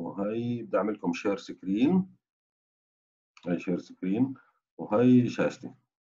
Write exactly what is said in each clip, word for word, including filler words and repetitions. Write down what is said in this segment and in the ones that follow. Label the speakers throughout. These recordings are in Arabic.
Speaker 1: وهي بدي اعمل لكم شير سكرين. هاي شير سكرين وهي شاشتي.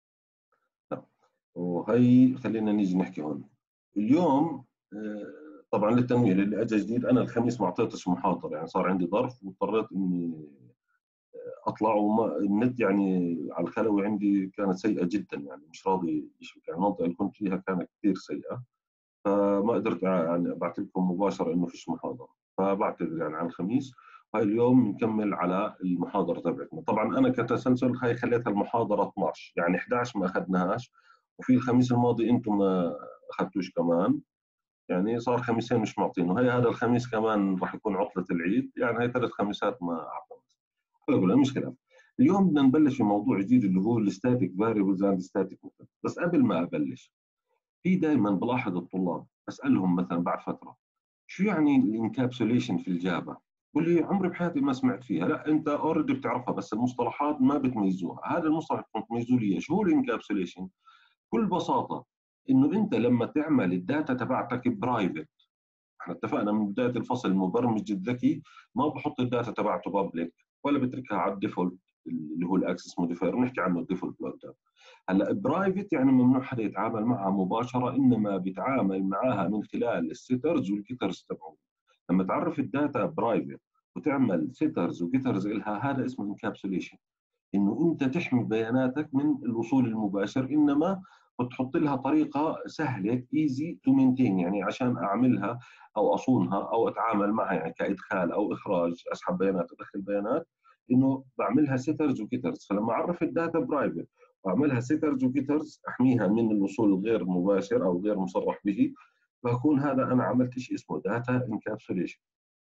Speaker 1: وهي خلينا نيجي نحكي هون اليوم. آه، طبعا للتنويه اللي اجى جديد، انا الخميس ما اعطيتش محاضره، يعني صار عندي ظرف واضطريت اني اطلع، وما النت يعني على الخلوي عندي كانت سيئه جدا، يعني مش راضي يشبك، يعني المنطقه اللي كنت فيها كانت كثير سيئه، فما قدرت يعني ابعث لكم مباشره انه فيش محاضره، فبعتذر يعني عن الخميس. هاي اليوم نكمل على المحاضره تبعتنا. طبعا انا كتسلسل هاي خليتها المحاضره اثنعش، يعني احد عشر ما اخذناهاش، وفي الخميس الماضي انتم ما اخذتوش كمان، يعني صار خميسين مش معطين، وهي هذا الخميس كمان راح يكون عطله العيد، يعني هي ثلاث خميسات ما اعطينا. على كل مش خلاف. اليوم بدنا نبلش في موضوع جديد اللي هو الستاتيك فاريبلز اند ستاتيك ميثود. بس قبل ما ابلش، في دائما بلاحظ الطلاب اسالهم مثلا بعد فتره شو يعني الانكابسوليشن في الجافا؟ بقول لي عمري بحياتي ما سمعت فيها. لا، انت اوريدي بتعرفها بس المصطلحات ما بتميزوها. هذا المصطلح بتميزوا لي شو هو الانكابسوليشن؟ بكل بساطه انه انت لما تعمل الداتا تبعتك برايفت، احنا اتفقنا من بدايه الفصل المبرمج الذكي ما بحط الداتا تبعته بابليك ولا بتركها على الديفولت اللي هو الاكسس موديفاير، بنحكي عنه الديفولت لوجن. هلا برايفت يعني ممنوع حدا يتعامل معها مباشره، انما بيتعامل معها من خلال السيترز والجيترز تبعه. لما تعرف الداتا برايفت وتعمل سيترز وجيترز لها، هذا اسمه انكابسوليشن، انه انت تحمي بياناتك من الوصول المباشر، انما بتحط لها طريقه سهله ايزي تو مينتين، يعني عشان اعملها او اصونها او اتعامل معها، يعني كادخال او اخراج، اسحب بيانات ادخل بيانات، انه بعملها سيترز وجيترز. فلما اعرف الداتا برايفت واعملها سيترز وجيترز احميها من الوصول الغير مباشر او غير مصرح به، فاكون هذا انا عملت شيء اسمه داتا انكابسوليشن،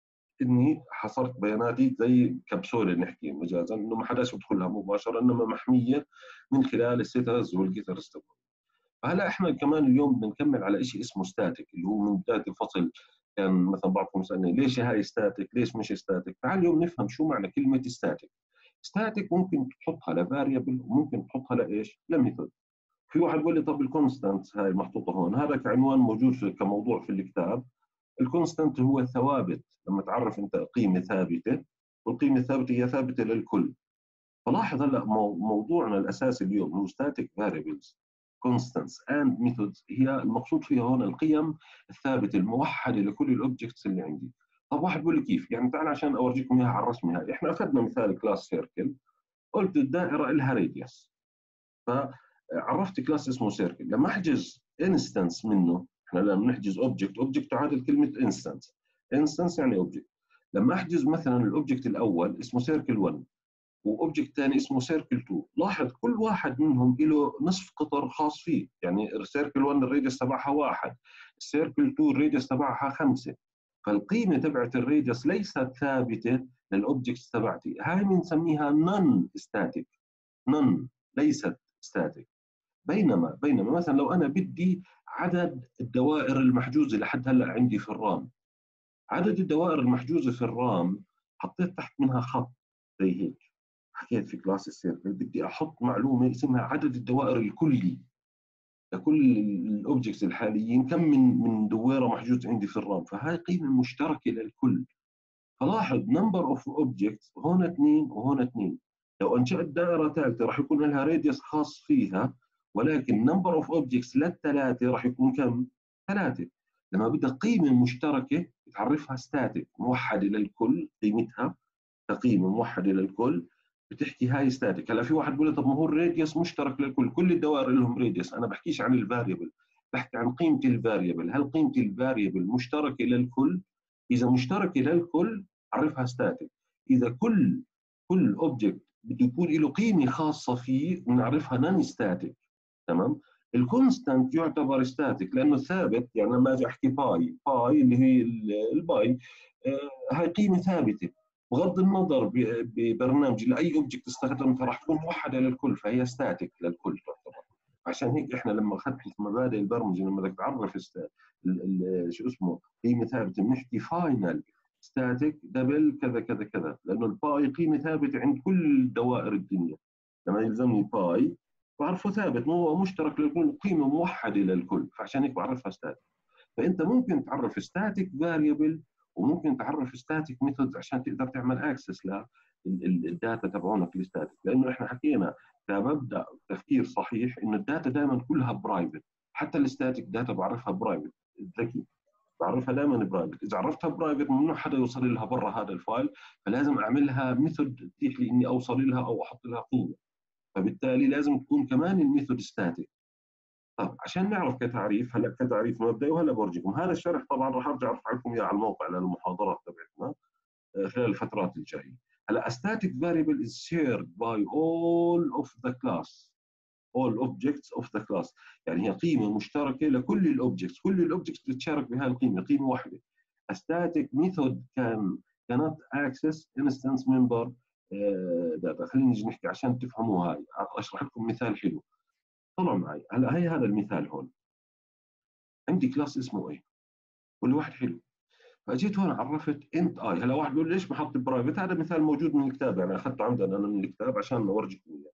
Speaker 1: اني حصرت بياناتي زي كبسوله نحكي مجازا، انه ما حداش يدخلها مباشره، انما محميه من خلال السيترز والجيترز. فهلا احنا كمان اليوم بدنا نكمل على شيء اسمه ستاتيك، اللي هو من بدايه الفصل كان مثلا بعضكم يسالني ليش هاي ستاتيك، ليش مش ستاتيك؟ تعال اليوم نفهم شو معنى كلمه ستاتيك. ستاتيك ممكن تحطها لفاريبل وممكن تحطها لايش؟ لميثود. في واحد بيقول لي طب الكونستانت هاي محطوطه هون، هذا كعنوان موجود في كموضوع في الكتاب. الكونستانت هو الثوابت، لما تعرف انت قيمه ثابته، والقيمه الثابته هي ثابته للكل. فلاحظ هلا موضوعنا الاساسي اليوم هو ستاتيك فاريبلز كونستانتس اند ميثودز، هي المقصود فيها هون القيم الثابته الموحده لكل الاوبجكتس اللي عندي. طب واحد بيقول لي كيف؟ يعني تعال عشان اورجيكم اياها على الرسمه هاي. احنا اخذنا مثال كلاس سيركل، قلت الدائره لها راديوس، فعرفت كلاس اسمه سيركل. لما احجز انستنس منه، احنا لما نحجز اوبجكت، اوبجكت تعادل كلمه انستنس، انستنس يعني اوبجكت. لما احجز مثلا الاوبجكت الاول اسمه سيركل واحد، واوبجكت ثاني اسمه سيركل اثنين، لاحظ كل واحد منهم له نصف قطر خاص فيه، يعني سيركل واحد الراديوس تبعها واحد، سيركل اثنين الراديوس تبعها خمسه. فالقيمه تبعت الراديوس ليست ثابته للاوبجكتس تبعتي، هاي بنسميها نون ستاتيك، نون ليست ستاتيك. بينما بينما مثلا لو انا بدي عدد الدوائر المحجوزه لحد هلا عندي في الرام، عدد الدوائر المحجوزه في الرام حطيت تحت منها خط زي هيك، حكيت في كلاس السيركل بدي احط معلومه اسمها عدد الدوائر الكلي لكل الاوبجكتس الحاليين، كم من من دويره محجوز عندي في الرام، فهاي قيمه مشتركه للكل. فلاحظ نمبر اوف اوبجكتس هون اثنين وهون اثنين. لو انشات دائره ثالثه راح يكون لها راديوس خاص فيها، ولكن نمبر اوف اوبجكتس للثلاثه راح يكون كم؟ ثلاثه. لما بدك قيمه مشتركه بتعرفها ستاتيك موحده للكل، قيمتها كقيمه موحده للكل بتحكي هاي ستاتيك. هلا في واحد بيقول لي طب ما هو الراديوس مشترك للكل، كل الدوائر لهم راديوس. انا بحكيش عن الفاريبل، بحكي عن قيمه الفاريبل. هل قيمه الفاريبل مشتركه للكل؟ اذا مشتركه للكل عرفها ستاتيك. اذا كل كل اوبجكت بده يكون له قيمه خاصه فيه بنعرفها نون ستاتيك. تمام. الكونستانت يعتبر ستاتيك لانه ثابت، يعني لما اجي احكي باي، باي اللي هي الباي، آه هاي قيمه ثابته، بغض النظر ببرنامج لاي اوبجكت استخدمتها راح تكون موحده للكل، فهي ستاتيك للكل تعتبر. عشان هيك احنا لما اخذت مبادئ البرمجه، لما بدك تعرف شو اسمه قيمه ثابته، بنحكي فاينل ستاتيك دبل كذا كذا كذا، لانه الباي قيمه ثابته عند كل دوائر الدنيا. لما يلزمني باي بعرفه ثابت، هو مشترك للكل، قيمه موحده للكل، فعشان هيك بعرفها ستاتيك. فانت ممكن تعرف ستاتيك فاريبل وممكن تعرف ستاتيك ميثودز عشان تقدر تعمل اكسس للداتا تبعونك الستاتيك، لانه احنا حكينا كمبدا تفكير صحيح انه الداتا دائما كلها برايفت، حتى الستاتيك داتا بعرفها برايفت، ذكي بعرفها دائما برايفت، اذا عرفتها برايفت ممنوع حدا يوصل لها برا هذا الفايل، فلازم اعملها ميثود تتيح لي اني اوصل لها او احط لها قيمه، فبالتالي لازم تكون كمان الميثود ستاتيك. طب عشان نعرف كتعريف، هلا كتعريف مبدئي وهلا بورجيكم هذا الشرح، طبعا راح ارجع ارفع لكم اياه على الموقع للمحاضرات تبعتنا خلال الفترات الجايه. هلا static variable is shared by all of the class all objects of the class، يعني هي قيمه مشتركه لكل الاوبجكتس، كل الاوبجكتس بتتشارك بهذه القيمه، قيمه واحده. A static method can cannot access instance member data. خلينا نجي نحكي عشان تفهموا هاي، اشرح لكم مثال حلو. طلعوا معي هلا، هي هذا المثال هون، عندي كلاس اسمه ايه، كل واحد حلو، فاجيت هون عرفت انت اي. هلا واحد بيقول ليش ما حط برايفت؟ هذا مثال موجود من الكتاب، يعني اخذته عندنا انا من الكتاب عشان اورجيكم اياه.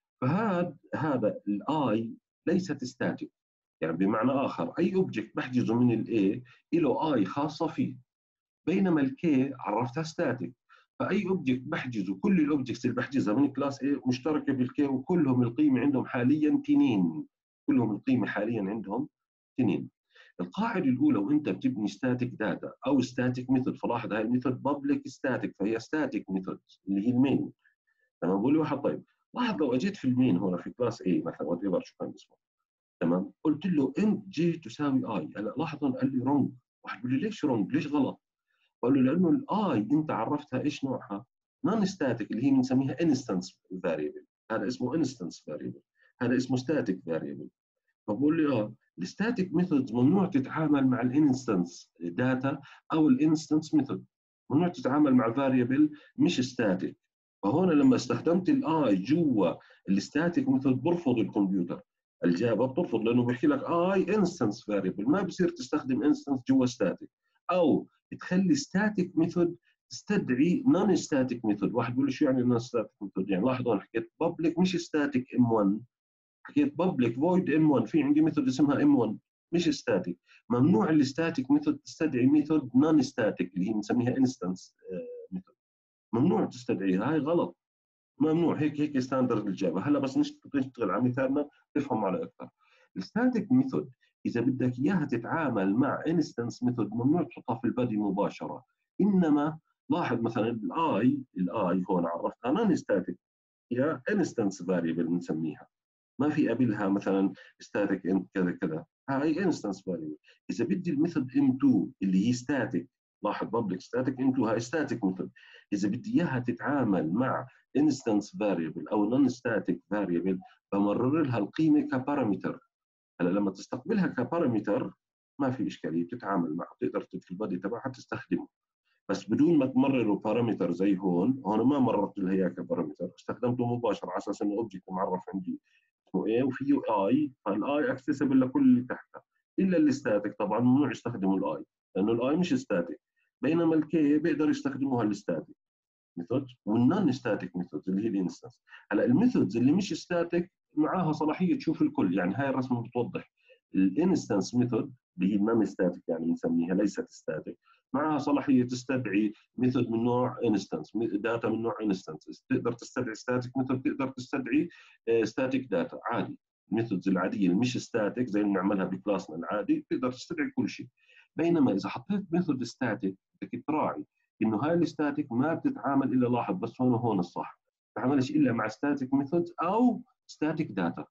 Speaker 1: فهذا هذا الاي ليست ستاتيك، يعني بمعنى اخر اي اوبجكت بحجزه من الاي له اي خاصه فيه، بينما الكي عرفتها ستاتيك، فاي اوبجكت بحجزه، كل الاوبجكتس اللي بحجزها من كلاس اي مشتركه بالكي، وكلهم القيمه عندهم حاليا تنين، كلهم القيمه حاليا عندهم تنين. القاعده الاولى وانت بتبني ستاتيك داتا او ستاتيك ميثود، فلاحظ هاي الميثود بابليك ستاتيك، فهي ستاتيك ميثود اللي هي المين. تمام، بقول لي واحد طيب لاحظ لو اجيت في المين هنا في كلاس اي مثلا وات ايفر شو كان اسمه، تمام، قلت له انت جي تساوي اي، هلا لاحظ قال لي رونج. واحد بيقول لي ليش رونج؟ ليش غلط؟ قال له لانه الاي انت عرفتها ايش نوعها؟ نون ستاتيك، اللي هي بنسميها انستنس فاريبل، هذا اسمه انستنس فاريبل، هذا اسمه ستاتيك فاريبل. فبقول لي اه الستاتيك ميثودز ممنوع تتعامل مع الانستنس داتا او الانستنس ميثود، ممنوع تتعامل مع فاريبل مش ستاتيك. فهون لما استخدمت الاي جوا الستاتيك ميثود برفض الكمبيوتر، الجافا بترفض، لانه بيحكي لك اي انستنس فاريبل، ما بصير تستخدم انستنس جوا ستاتيك، او تخلي ستاتيك ميثود تستدعي نون ستاتيك ميثود. واحد بيقول لي شو يعني نون ستاتيك ميثود؟ يعني لاحظوا انا حكيت بابليك مش ستاتيك ام واحد، حكيت بابليك فويد ام واحد، في عندي ميثود اسمها ام واحد مش ستاتيك. ممنوع الستاتيك ميثود تستدعي ميثود نون ستاتيك اللي هي بنسميها انستنس ميثود، ممنوع تستدعيها، هاي غلط، ممنوع، هيك هيك ستاندرد الجافا. هلا بس نشتغل على مثالنا تفهم على اكثر. الستاتيك ميثود اذا بدك اياها تتعامل مع انستنس ميثود ممنوع تحطها في البادي مباشره، انما لاحظ مثلا الاي الاي هون عرفتها نون ستاتيك، هي انستنس فاريبل بنسميها، ما في قبلها مثلا ستاتيك انت كذا كذا، هاي انستنس فاريبل. اذا بدي الميثود ام اثنين اللي هي ستاتيك، لاحظ بابليك ستاتيك ام اثنين هاي ستاتيك ميثود، اذا بدي اياها تتعامل مع انستنس فاريبل او نون ستاتيك فاريبل بمرر لها القيمه كبارامتر. هلا لما تستقبلها كبارامتر ما في اشكاليه، بتتعامل معه، بتقدر في البادي تبعها تستخدمه، بس بدون ما تمرره بارامتر زي هون. هون ما مررت لها اياه كبارامتر، استخدمته مباشره على اساس انه اوبجكت معرف عندي اسمه ايه وفيه اي، فالاي اكسسبل لكل اللي تحتها الا الستاتيك، طبعا ممنوع يستخدموا الاي لانه الاي مش ستاتيك، بينما الكي بيقدر يستخدموها الستاتيك ميثود والنون ستاتيك ميثودز اللي هي الانستنس. هلا الميثودز اللي مش ستاتيك معاها صلاحيه تشوف الكل، يعني هاي الرسمه بتوضح الانستنس ميثود اللي هي النون ستاتيك يعني بنسميها ليست ستاتيك، معها صلاحيه تستدعي ميثود من نوع انستنس، داتا من نوع انستنس، تقدر تستدعي ستاتيك ميثود، تقدر تستدعي ستاتيك داتا عادي. الميثودز العاديه اللي مش ستاتيك زي اللي بنعملها بكلاسنا العادي تقدر تستدعي كل شيء. بينما اذا حطيت ميثود ستاتيك بدك تراعي انه هاي الستاتيك ما بتتعامل الا، لاحظ بس هون وهون الصح، ما بتتعاملش الا مع ستاتيك ميثودز او ستاتيك داتا.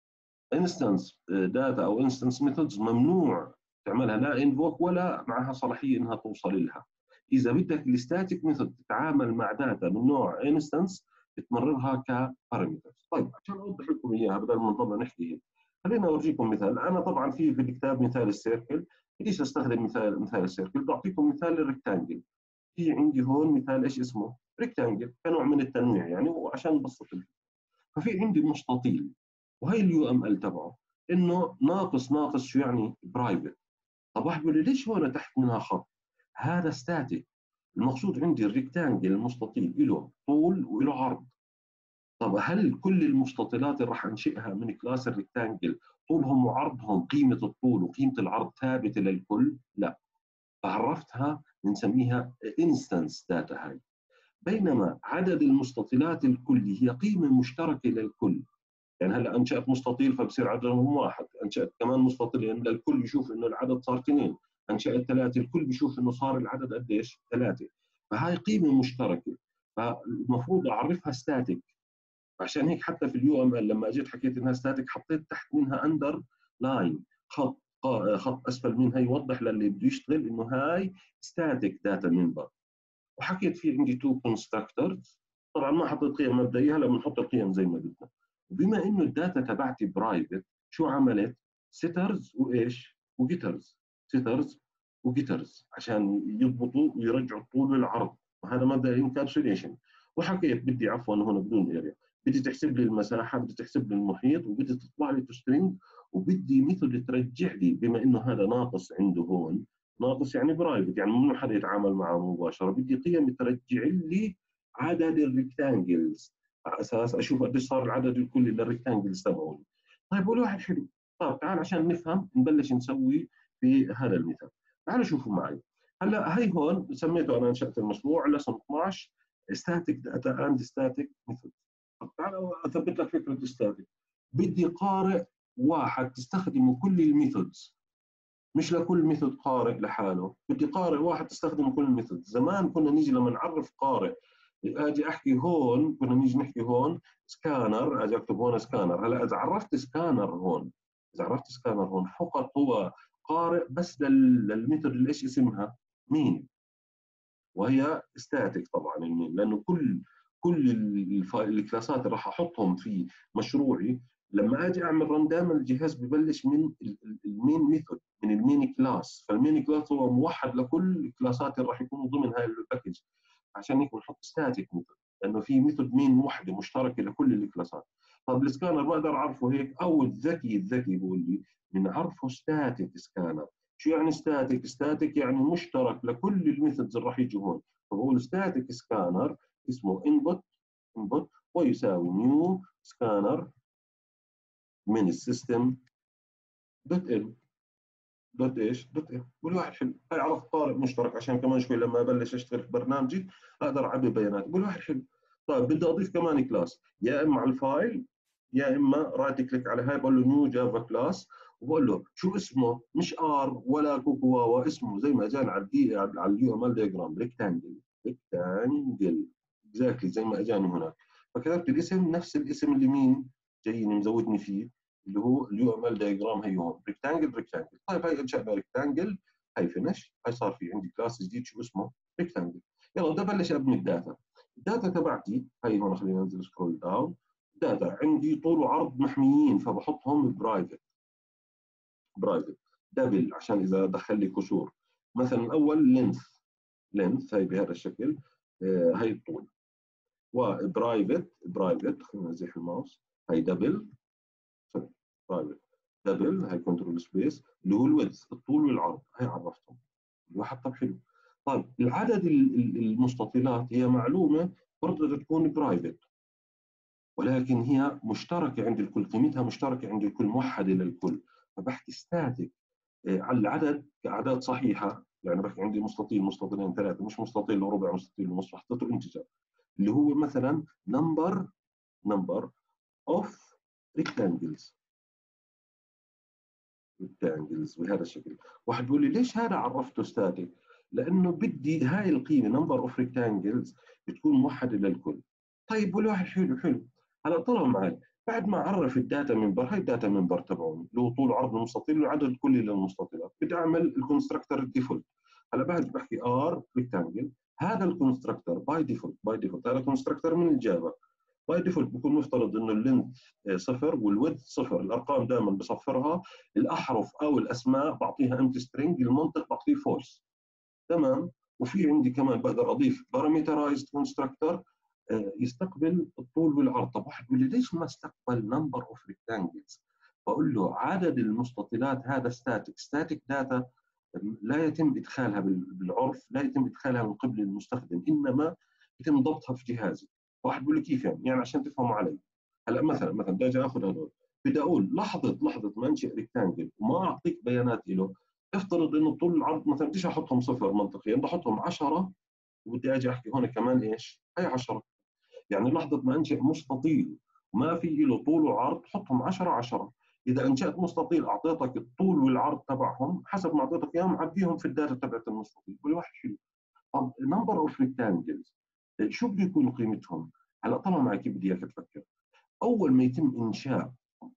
Speaker 1: انستنس داتا او انستنس ميثودز ممنوع تعملها لا انفوك ولا معها صلاحيه انها توصل لها. اذا بدك الستاتيك ميثود تتعامل مع داتا من نوع انستنس بتمررها كبارامترز. طيب عشان اوضح لكم اياها بدل ما نضل نحكي هيك، خلينا اورجيكم مثال. انا طبعا في في الكتاب مثال السيركل، ليش استخدم مثال مثال السيركل؟ بعطيكم مثال الريكتانجل. في عندي هون مثال ايش اسمه؟ ريكتانجل كنوع من التنويع يعني، وعشان نبسط الفكره. ففي عندي مستطيل، وهي اليو ام ال تبعه انه ناقص ناقص شو يعني؟ برايفت. طب واحد بيقول لي ليش هون تحت منها خط؟ هذا ستاتيك، المقصود عندي الريكتانجل المستطيل له طول وله عرض. طب هل كل المستطيلات اللي راح انشئها من كلاس الريكتانجل طولهم وعرضهم قيمه الطول وقيمه العرض ثابته للكل؟ لا، عرفتها بنسميها انستنس داتا هاي. بينما عدد المستطيلات الكلي هي قيمه مشتركه للكل. يعني هلا انشات مستطيل فبصير عددهم واحد، انشات كمان مستطيلين للكل يشوف انه العدد صار اثنين، انشات ثلاثه الكل بيشوف انه صار العدد قديش؟ ثلاثه. فهاي قيمه مشتركه، فالمفروض اعرفها ستاتيك. عشان هيك حتى في اليو ام ال لما اجيت حكيت انها ستاتيك حطيت تحت منها اندر لاين، خط خط اسفل منها يوضح للي بده يشتغل انه هاي ستاتيك داتا ممبر. وحكيت في عندي تو كونستراكتورز، طبعا ما حطيت قيم مبدئيه، هلا بنحط القيم زي ما بدنا. وبما انه الداتا تبعتي برايفت، شو عملت؟ سيترز وايش؟ وجيترز. سيترز وجيترز عشان يضبطوا ويرجعوا الطول والعرض، وهذا مبدا الانكابسوليشن. وحكيت بدي عفوا هنا بدون اريا، بدي تحسب لي المساحه، بدي تحسب لي المحيط، وبدي تطلع لي تسترينج، وبدي مثل ترجع لي بما انه هذا ناقص عنده هون، ناقص يعني برايفت، يعني ممنوع حدا يتعامل معه مباشره، بدي قيم ترجع لي عدد الريكتانجلز على اساس اشوف قديش صار العدد الكلي للريكتانجلز تبعوني. طيب والواحد حلو. طيب تعال عشان نفهم نبلش نسوي في هذا المثال. تعالوا شوفوا معي. هلا هي هون سميته انا انشات المشروع لسن اثنعش ستاتيك داتا اند ستاتيك ميثود. طب تعال اثبت لك فكره ستاتيك. بدي قارئ واحد تستخدمه كل الميثودز، مش لكل ميثود قارئ لحاله، بدي قارئ واحد تستخدم كل الميثود. زمان كنا نيجي لما نعرف قارئ اجي احكي هون، كنا نيجي نحكي هون سكانر، اجي اكتب هون سكانر. هلا اذا عرفت سكانر هون، اذا عرفت سكانر هون فقط هو قارئ بس للميثود اللي ايش اسمها؟ مين. وهي ستاتيك طبعا المين، لانه كل كل الكلاسات اللي راح احطهم في مشروعي لما اجي اعمل رن دائما الجهاز ببلش من المين ميثود، من المين كلاس. فالمين كلاس هو موحد لكل الكلاسات اللي راح يكونوا ضمن هاي الباكج. عشان هيك بنحط ستاتيك ميثود، لانه في ميثود مين وحده مشتركه لكل الكلاسات. طب السكانر بقدر اعرفه هيك، او الذكي الذكي بقول لي بنعرفه ستاتيك سكانر. شو يعني ستاتيك؟ ستاتيك يعني مشترك لكل الميثودز اللي راح يجوا هون. فبقول ستاتيك سكانر اسمه انبوت انبوت ويساوي نيو سكانر من السيستم دوت ال دوت ايش؟ دوت ال. والواحد حلو، هاي عرف قارئ مشترك عشان كمان شوي لما ابلش اشتغل في برنامجي اقدر اعبي بيانات. والواحد حلو. طيب بدي اضيف كمان كلاس، يا اما على الفايل يا اما رايت كليك على هاي بقول له نيو جافا كلاس، وبقول له شو اسمه، مش ار ولا كوكو واوا، اسمه زي ما اجاني على الدي على اليو ام ال دياجرام، ريكتانجل. ريكتانجل اكزاكتلي زي ما اجاني هناك. فكتبت الاسم نفس الاسم اللي مين جايني مزودني فيه، اللي هو اليو ام ال دايجرام. هي هون ريكتانجل ريكتانجل. طيب هي انشأنا ريكتانجل، هي فينش، هي صار في عندي كلاس جديد شو اسمه؟ ريكتانجل. يلا بدي ابلش ابني الداتا. الداتا تبعتي هي هون، خلينا ننزل سكرول داون. داتا عندي طول وعرض محميين فبحطهم برايفت. برايفت دبل عشان اذا دخل لي كسور. مثلا الاول لينث، لينث هي بهذا الشكل، آه هي الطول. وبرايفت برايفت خلينا نزيح الماوس، هي دبل برايفت دبل، هي كنترول سبيس اللي هو الويدث الطول والعرض. هي عرفتهم الواحد. طب حلو. طيب العدد المستطيلات هي معلومه برضه تكون برايفت، ولكن هي مشتركه عند الكل، قيمتها مشتركه عند الكل، موحده للكل. فبحكي ستاتيك على العدد كاعداد صحيحه، يعني بحكي عندي مستطيل مستطيلين ثلاثه، مش مستطيل وربع مستطيل ونص، حطيته انتجر اللي هو مثلا نمبر نمبر اوف ريكتانجلز. ريكتانجلز بهذا الشكل. واحد بيقول لي ليش هذا عرفته ستاتيك؟ لانه بدي هاي القيمه نمبر اوف ريكتانجلز بتكون موحده للكل. طيب والواحد حلو حلو. هلا طلع معي بعد ما عرف الداتا منبر، هاي الداتا منبر تبعوني اللي هو طول عرض المستطيل والعدد الكلي للمستطيلات، بدي اعمل الكونستراكتور الديفولت. هلا بعد بحكي ار ريكتانجل، هذا الكونستراكتور باي ديفولت باي ديفولت هذا كونستراكتور من الجافا باي ديفولت بكون مفترض انه اللينث صفر والويدث صفر، الارقام دائما بصفرها، الاحرف او الاسماء بعطيها امتي سترينج، المنطق بعطيه فولس. تمام. وفي عندي كمان بقدر اضيف بارامترايزد كونستراكتور يستقبل الطول والعرض. طب واحد بيقول لي ليش ما استقبل نمبر اوف ريكتانجلز؟ بقول له عدد المستطيلات هذا ستاتيك، ستاتيك داتا لا يتم ادخالها بالعرف، لا يتم ادخالها من قبل المستخدم، انما يتم ضبطها في جهازي. واحد بيقول لي كيف يعني؟ يعني عشان تفهموا علي. هلا مثلا مثلا بدي اجي اخذ هذول، بدي اقول لحظه لحظه ما انشئ ريكتانجل وما اعطيك بيانات له، افترض انه الطول والعرض مثلا بديش احطهم صفر منطقيا، بدي احطهم عشرة، وبدي اجي احكي هون كمان ايش؟ هي عشرة. يعني لحظه ما انشئ مستطيل ما في له طول وعرض، حطهم عشرة عشرة. اذا انشات مستطيل اعطيتك الطول والعرض تبعهم حسب ما اعطيتك اياهم، عبيهم في الداتا تبعت المستطيل. كل واحد شيء. طب نمبر اوف ريكتانجلز شو بده يكون قيمتهم؟ هلا طلع معي كيف بدي اياك تفكر. اول ما يتم انشاء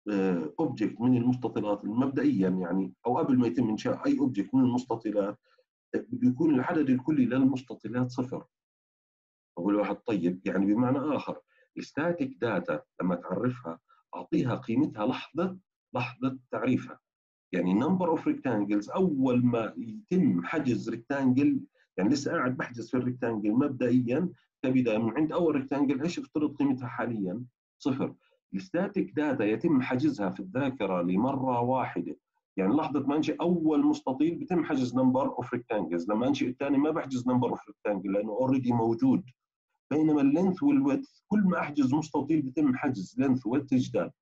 Speaker 1: اوبجكت من المستطيلات مبدئيا، يعني او قبل ما يتم انشاء اي اوبجكت من المستطيلات، بده يكون العدد الكلي للمستطيلات صفر. اقول واحد طيب، يعني بمعنى اخر الستاتيك داتا لما تعرفها اعطيها قيمتها لحظه لحظه تعريفها. يعني نمبر اوف ريكتانجلز اول ما يتم حجز ريكتانجل، يعني لسه قاعد بحجز في الريكتانجل مبدئيا كبدايه من عند اول ريكتانجل، ايش افترض قيمتها حاليا؟ صفر. الستاتيك داتا يتم حجزها في الذاكره لمره واحده، يعني لحظه ما انشئ اول مستطيل بيتم حجز نمبر اوف ريكتانجلز، لما انشئ الثاني ما بحجز نمبر اوف ريكتانجل لانه اوريدي موجود. بينما اللينث والويدث كل ما احجز مستطيل بيتم حجز لينث ويدث جداد.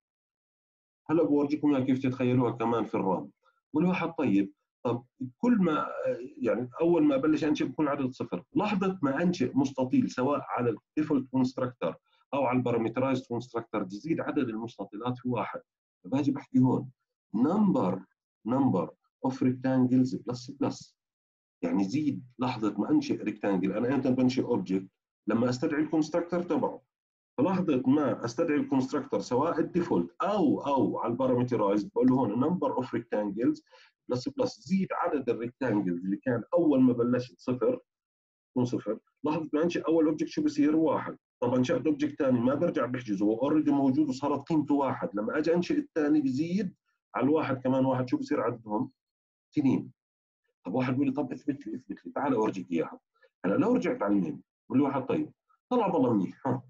Speaker 1: هلا بورجيكم اياها كيف تتخيلوها كمان في الرام. والواحد طيب، طب كل ما يعني اول ما ابلش انشئ بكون عدد صفر، لحظه ما انشئ مستطيل سواء على الديفولت كونستراكتور او على البارامترايزد كونستراكتور تزيد عدد المستطيلات في واحد. فباجي بحكي هون نمبر نمبر اوف ريكتانجلز بلس بلس، يعني زيد لحظه ما انشئ ريكتانجل. انا امتى بنشئ اوبجكت؟ لما استدعي الكونستراكتور تبعه. فلحظه ما استدعي الكونستراكتور سواء الديفولت او او على البارامترايزد، بقول له هون نمبر اوف ريكتانجلز بلس بلس، زيد عدد الريكتانجلز اللي كان اول ما بلشت صفر يكون صفر. لحظه ما انشئ اول اوبجكت شو بصير؟ واحد. طبعا انشات اوبجكت ثاني ما برجع بحجزه، هو اوريدي موجود وصارت قيمته واحد. لما اجي انشئ الثاني بزيد على الواحد كمان واحد، شو بصير عددهم؟ اثنين. طب واحد بيقول لي طب اثبت لي اثبت لي، تعال اورجيك اياها. هلا لو رجعت على المين بقول له واحد طيب طلع والله منيح. ها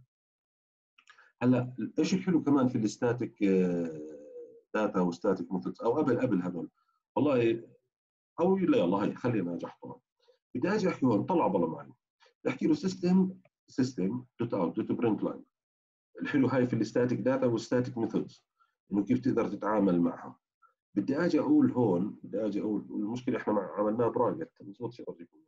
Speaker 1: هلا ايش الحلو كمان في الستاتيك داتا وستاتيك ميثودز او قبل قبل هذول؟ والله او لا يلا هي خلينا اجي احطها. بدي اجي احكي هون طلع والله معي، احكي له سيستم سيستم دوت اوت دوت برنت لاين. الحلو هاي في الستاتيك داتا والستاتيك ميثودز انه كيف تقدر تتعامل معها. بدي اجي اقول هون، بدي اجي اقول المشكله احنا عملناها برايفت ما بزبطش اورجيكم.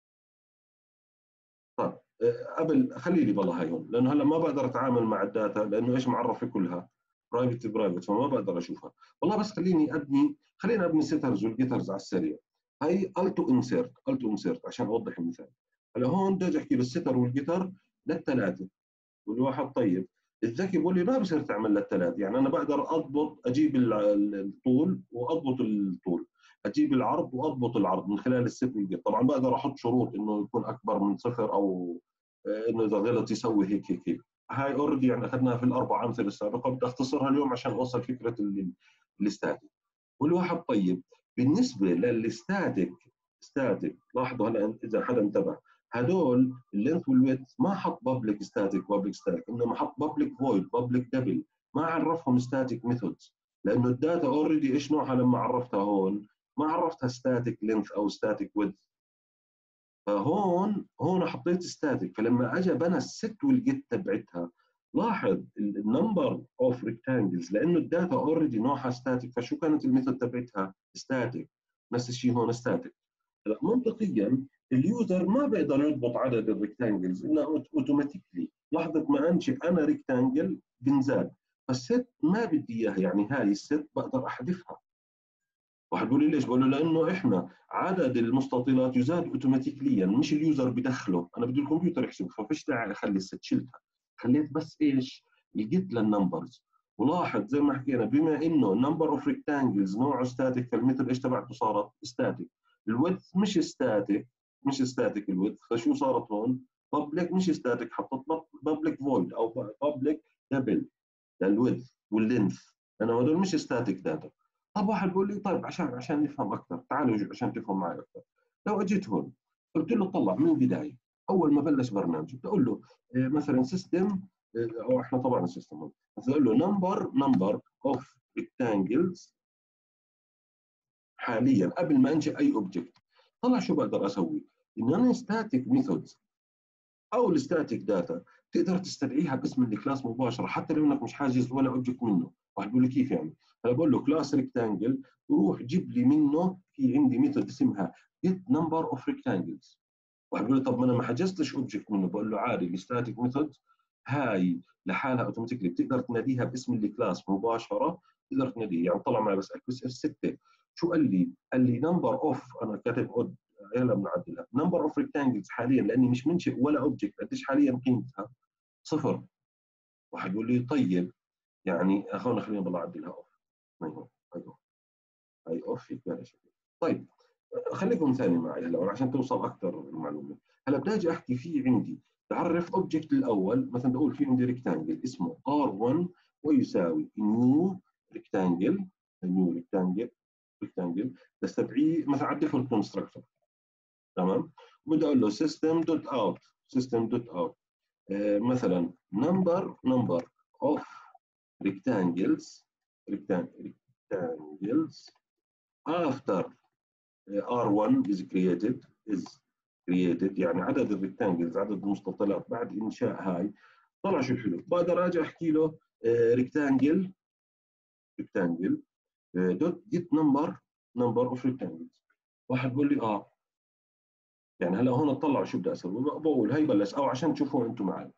Speaker 1: طيب قبل خلي لي والله هاي هون، لانه هلا ما بقدر اتعامل مع الداتا لانه ايش معرف في كلها برايفت برايفت، فما بقدر اشوفها. والله بس خليني ابني، خلينا ابني سيترز والجيترز على السريع. هي التو انسيرت التو انسيرت عشان اوضح المثال. هلا هون بدي احكي بالسيتر والجيتر للثلاثه. والواحد طيب الذكي بيقول لي ما بصير تعمل للثلاث، يعني انا بقدر اضبط اجيب الطول واضبط الطول، اجيب العرض واضبط العرض من خلال الست والجيت. طبعا بقدر احط شروط انه يكون اكبر من صفر، او انه اذا غلط يسوي هيك هيك هيك. هاي اوريدي يعني اخذناها في الاربع امثله السابقه، بدي اختصرها اليوم عشان اوصل فكره الاستاتيك. والواحد طيب بالنسبه للستاتيك ستاتيك لاحظوا هلا اذا حدا انتبه، هدول اللينث والويدث ما حط بابليك ستاتيك بابليك ستاتيك، انما حط بابليك فويد بابليك دبل، ما عرفهم ستاتيك ميثودز. لانه الداتا اوريدي ايش نوعها لما عرفتها هون؟ ما عرفتها ستاتيك لينث او ستاتيك ويدث. فهون هون حطيت ستاتيك، فلما اجى بنى الست والجيت تبعتها، لاحظ النمبر اوف ريكتانجلز لانه الداتا اوريدي نوعها ستاتيك، فشو كانت الميثود تبعتها؟ ستاتيك. نفس الشيء هون ستاتيك. هلا منطقيا اليوزر ما بيقدر يضبط عدد الريكتانجلز انها اوتوماتيكلي، لحظه ما انشئ انا ريكتانجل بنزاد. فالست ما بدي اياها، يعني هاي الست بقدر احذفها. واحد بيقول لي ليش؟ بقول له لانه احنا عدد المستطيلات يزاد اوتوماتيكيا، مش اليوزر بدخله، انا بدي الكمبيوتر يحسب، ففيش داعي اخلي الست، شلتها. خليت بس ايش؟ الجيت للنمبرز. ولاحظ زي ما حكينا بما انه نمبر اوف ريكتانجلز نوعه ستاتيك، فالمثل ايش تبعته صارت ستاتيك. الويدث مش ستاتيك، مش ستاتيك الويدث، فشو صارت هون؟ بابليك مش ستاتيك، حطيت بابليك فويد او بابليك دبل للويدث واللينث، لانه هدول مش ستاتيك داتا. طب واحد بيقول لي طيب عشان عشان نفهم اكثر، تعالوا عشان تفهم معي اكثر. لو اجيت هون قلت له طلع من البدايه اول ما بلش برنامج، بقول له مثلا سيستم، او احنا طبعا السيستم بس اقول له نمبر نمبر اوف ريكتانجلز حاليا قبل ما انشئ اي اوبجكت. طلع شو بقدر اسوي؟ النون ستاتيك ميثودز او الستاتيك داتا تقدر تستدعيها باسم الكلاس مباشره حتى لو انك مش حاجز ولا اوبجكت منه. واحد بيقول لي كيف يعني؟ انا بقول له كلاس ريكتانجل، روح جيب لي منه في عندي ميثود اسمها get number of rectangles. واحد بيقول لي طب ما انا ما حجزتش اوبجكت منه، بقول له عادي الستاتيك ميثود هاي لحالها اوتوماتيكلي بتقدر تناديها باسم الكلاس مباشره، تقدر تناديه. يعني طلع معي بس اكبس اف ستة، شو قال لي؟ قال لي نمبر اوف، انا كاتب اود يلا بنعدلها، نمبر اوف ريكتانجلز حاليا لاني مش منشئ ولا اوبجكت، قديش حاليا قيمتها؟ صفر. واحد يقول لي طيب يعني هون خلينا بالله اعدلها اوف، هاي هون هاي اوف، هاي اوف في بهذا الشكل. طيب خليكم ثاني معي هلا عشان توصل اكثر المعلومه. هلا بدي اجي احكي في عندي بعرف اوبجكت الاول، مثلا بقول في عندي ريكتانجل اسمه ار واحد ويساوي نيو ريكتانجل، نيو ريكتانجل ريكتانجل بستدعيه مثلا على الديفولت كونستراكتور، تمام؟ وبدي اقول له سيستم دوت اوت، سيستم دوت اوت مثلا نمبر نمبر اوف ريكتانجلز ريكتانجلز after ار واحد is created is created يعني عدد الريكتانجلز، عدد المستطيلات بعد انشاء هاي. طلع شو الحلو؟ بقدر اجي احكي له ريكتانجل ريكتانجل دوت جيت نمبر نمبر اوف ريكتانجلز. واحد بقول لي اه يعني هلا هون اطلع شو بدي اسوي، بقول هي بلش، او عشان تشوفوا انتم معي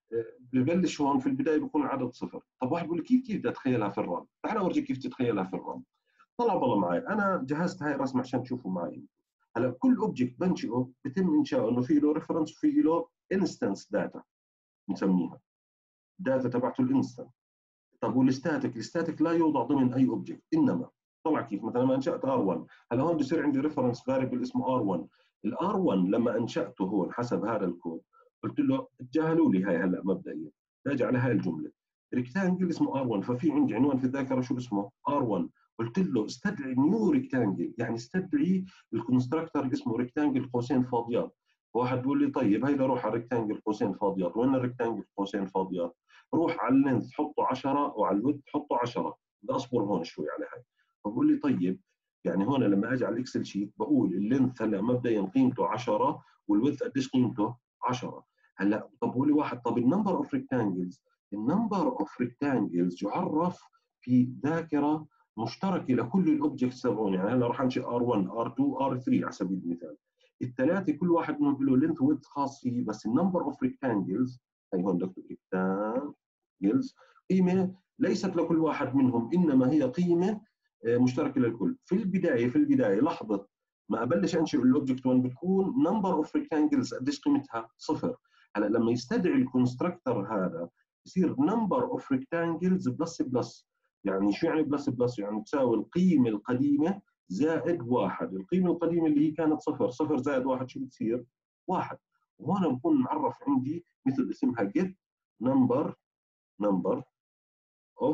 Speaker 1: ببلش هون في البدايه بيكون العدد صفر. طب واحد بيقول لي كيف كيف بدي اتخيلها في الرام؟ تعال اورجيك كيف تتخيلها في الرام. طلع بالله معي، انا جهزت هاي الرسمه عشان تشوفوا معي. هلا كل اوبجكت بنشئه بتم انشاؤه انه في له ريفرنس وفي له انستنس داتا بنسميها داتا تبعته الانستنس. طب والستاتيك، الستاتيك لا يوضع ضمن اي اوبجكت، انما طلع كيف؟ مثلا لما انشات ار واحد، هلا هون بصير عندي ريفرنس فاريبل اسمه ار واحد. الار واحد لما انشاته هون حسب هذا الكود قلت له تجاهلوا لي هاي هلا مبدئيا، راجع على هاي الجمله ريكتانجل اسمه ار واحد، ففي عندي عنوان في الذاكره شو اسمه ار واحد. قلت له استدعي نيو ريكتانجل، يعني استدعي الكونستراكتور اللي اسمه ريكتانجل قوسين فاضيات. واحد بيقول لي طيب هيدا روح على ريكتانجل قوسين فاضيات، وين الريكتانجل قوسين فاضيات؟ روح على اللينث حطه عشرة وعلى الويدث حطه عشرة. بدي اصبر هون شوي على هاي. فبقول لي طيب يعني هون لما اجي على الاكسل شيت بقول اللينث هلا مبدئيا قيمته عشرة والويدث قديش قيمته؟ عشرة. هلا طب بقول لي واحد طب النمبر اوف ريكتانجلز، النمبر اوف ريكتانجلز يعرف في ذاكره مشتركه لكل الاوبجكتس تبعون. يعني هلا راح انشئ ار واحد ار اثنين ار ثلاثة على سبيل المثال، الثلاثه كل واحد منهم له لينث ويدث خاص فيه، بس النمبر اوف ريكتانجلز هي هون بدك ريكتانجلز قيمه ليست لكل واحد منهم، انما هي قيمه مشتركه للكل. في البدايه في البدايه لحظه ما ابلش انشئ الاوبجكت واحد بتكون نمبر اوف ريكتانجلز قديش قيمتها؟ صفر. هلا لما يستدعي الكونستراكتور هذا يصير نمبر اوف ريكتانجلز بلس بلس. يعني شو يعني بلس بلس؟ يعني تساوي القيمه القديمه زائد واحد. القيمه القديمه اللي هي كانت صفر، صفر زائد واحد شو بتصير؟ واحد. وهون بكون معرف عندي مثل اسمها get number number of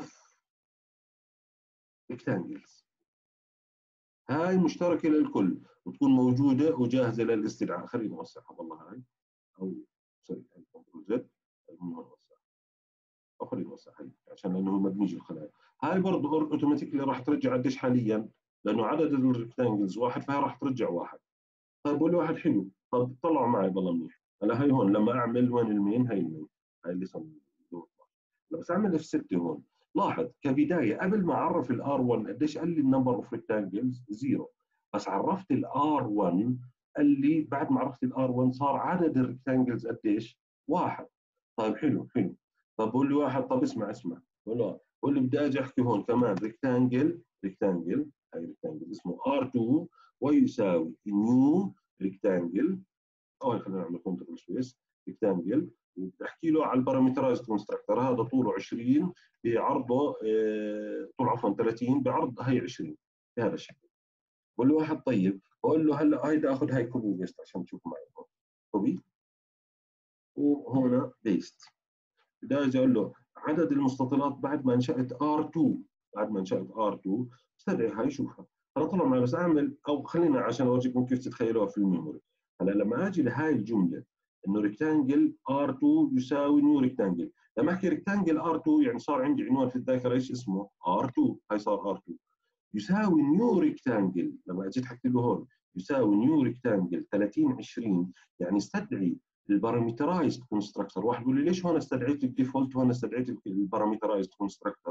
Speaker 1: rectangles. هاي مشتركه للكل وتكون موجوده وجاهزه للاستدعاء. خلينا نوسعها والله هاي، او سوري كنترول زد نوسعها، او خلينا نوسعها هاي عشان لانه مدمج الخلايا. هاي برضه اوتوماتيكلي راح ترجع قديش حاليا، لانه عدد الريكتانجلز واحد فهي راح ترجع واحد. طيب بقول واحد حلو، طب طلعوا معي والله منيح. هلا هاي هون لما اعمل وين المين، هاي المين هاي اللي صار بس اعمل اف ستة هون. لاحظ كبدايه قبل ما اعرف الار واحد قديش قال لي النمبر اوف ريكتانجلز؟ زيرو. بس عرفت الار واحد قال لي بعد ما عرفت الار واحد صار عدد الريكتانجلز قديش؟ واحد. طيب حلو حلو. طب بقول لي واحد طب اسمع اسمع بقول له بقول لي بدي اجي احكي هون كمان ريكتانجل ريكتانجل هاي ريكتانجل اسمه ار اثنين ويساوي نيو ريكتانجل، او خلينا نعمل كنترول سبيس ريكتانجل، وبحكي له على البارامترايزد كونستراكتور هذا طوله عشرين بعرضه آه طول عفوا ثلاثين بعرض هي عشرين بهذا الشكل. بقول له واحد طيب بقول له هلا هيدا اخذ هاي كوبي بيست عشان تشوف معي هون كوبي وهنا بيست. بدي اجي اقول له عدد المستطيلات بعد ما انشات ار اثنين، بعد ما انشات ار اثنين استدعي هاي شوفها. هلا طلع معي بس اعمل او خلينا عشان اورجيكم كيف تتخيلوها في الميموري. هلا لما اجي لهاي الجمله انه ريكتانجل ار اثنين يساوي نيو ريكتانجل، لما احكي ريكتانجل ار اثنين يعني صار عندي عنوان في الذاكره ايش اسمه؟ ار اثنين، هاي صار ار اثنين يساوي نيو ريكتانجل. لما اجيت حكيت له هون يساوي نيو ريكتانجل ثلاثين عشرين، يعني استدعي البارامترايزد كونستراكتور. واحد يقول لي ليش هون استدعيت الديفولت وهون استدعيت البارامترايزد كونستراكتور؟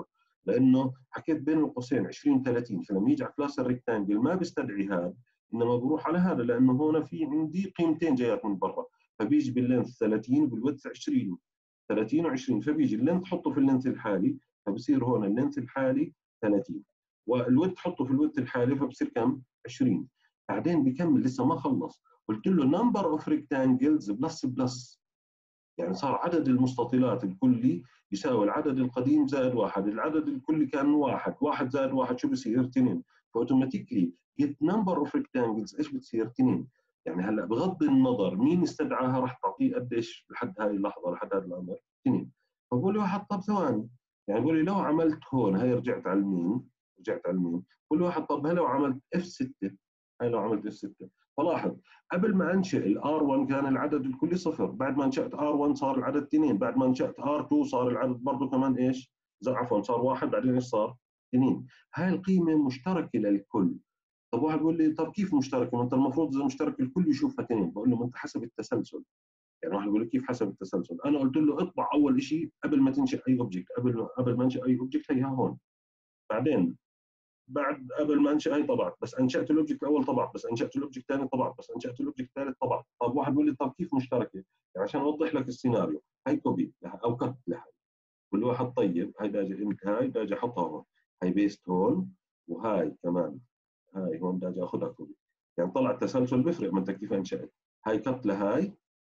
Speaker 1: لانه حكيت بين القوسين عشرين ثلاثين، فلما يجي على كلاس الريكتانجل ما بيستدعي هذا، انما بروح على هذا لانه هون في عندي قيمتين جايات من برا، فبيجي باللينث ثلاثين وبالويدث عشرين، ثلاثين و20، فبيجي اللينث حطه في اللينث الحالي، فبصير هون اللينث الحالي ثلاثين، والويدث حطه في الويدث الحالي فبصير كم؟ عشرين. بعدين بكمل لسه ما خلص، قلت له نمبر اوف ريكتانجلز بلس بلس، يعني صار عدد المستطيلات الكلي يساوي العدد القديم زائد واحد، العدد الكلي كان واحد، واحد زائد واحد شو بصير؟ اثنين، فاوتوماتيكلي جيت نمبر اوف ريكتانجلز ايش بتصير؟ اثنين. يعني هلا بغض النظر مين استدعاها راح تعطيه قديش لحد هاي اللحظه لحد هذا الامر؟ اثنين. فبقول له واحد طب ثواني، يعني بقول لي لو عملت هون، هاي رجعت على المين، رجعت على المين، بقول له واحد طب هلا لو عملت اف ستة، هاي لو عملت اف ستة، فلاحظ قبل ما انشئ الار واحد كان العدد الكلي صفر، بعد ما انشأت ار واحد صار العدد اثنين، بعد ما انشأت ار اثنين صار العدد برضه كمان ايش؟ عفوا صار واحد، بعدين ايش صار؟ اثنين. هاي القيمه مشتركه للكل. طب واحد بيقول لي طب كيف مشتركه؟ ما انت المفروض اذا مشترك الكل يشوفها اثنين، بقول له ما انت حسب التسلسل. يعني واحد بيقول لي كيف حسب التسلسل؟ انا قلت له اطبع اول شيء قبل ما تنشئ اي اوبجكت، قبل ما قبل ما انشئ اي اوبجكت هيها هون، بعدين بعد قبل ما انشئ هي طبعت، بس انشات الاوبجكت الاول طبعت، بس انشات الاوبجكت الثاني طبعت، بس انشات الاوبجكت الثالث طبعت. طب واحد بيقول لي طب كيف مشتركه؟ يعني عشان اوضح لك السيناريو، هي كوبي لها او كت لها، كل واحد طيب هي داجي انت، هاي داجي احطها هون، هي بيست هون، وهاي كمان هاي هون داجي اخذها كوبي، يعني طلع التسلسل بيفرق ما انت كيف انشات. هاي كت لهاي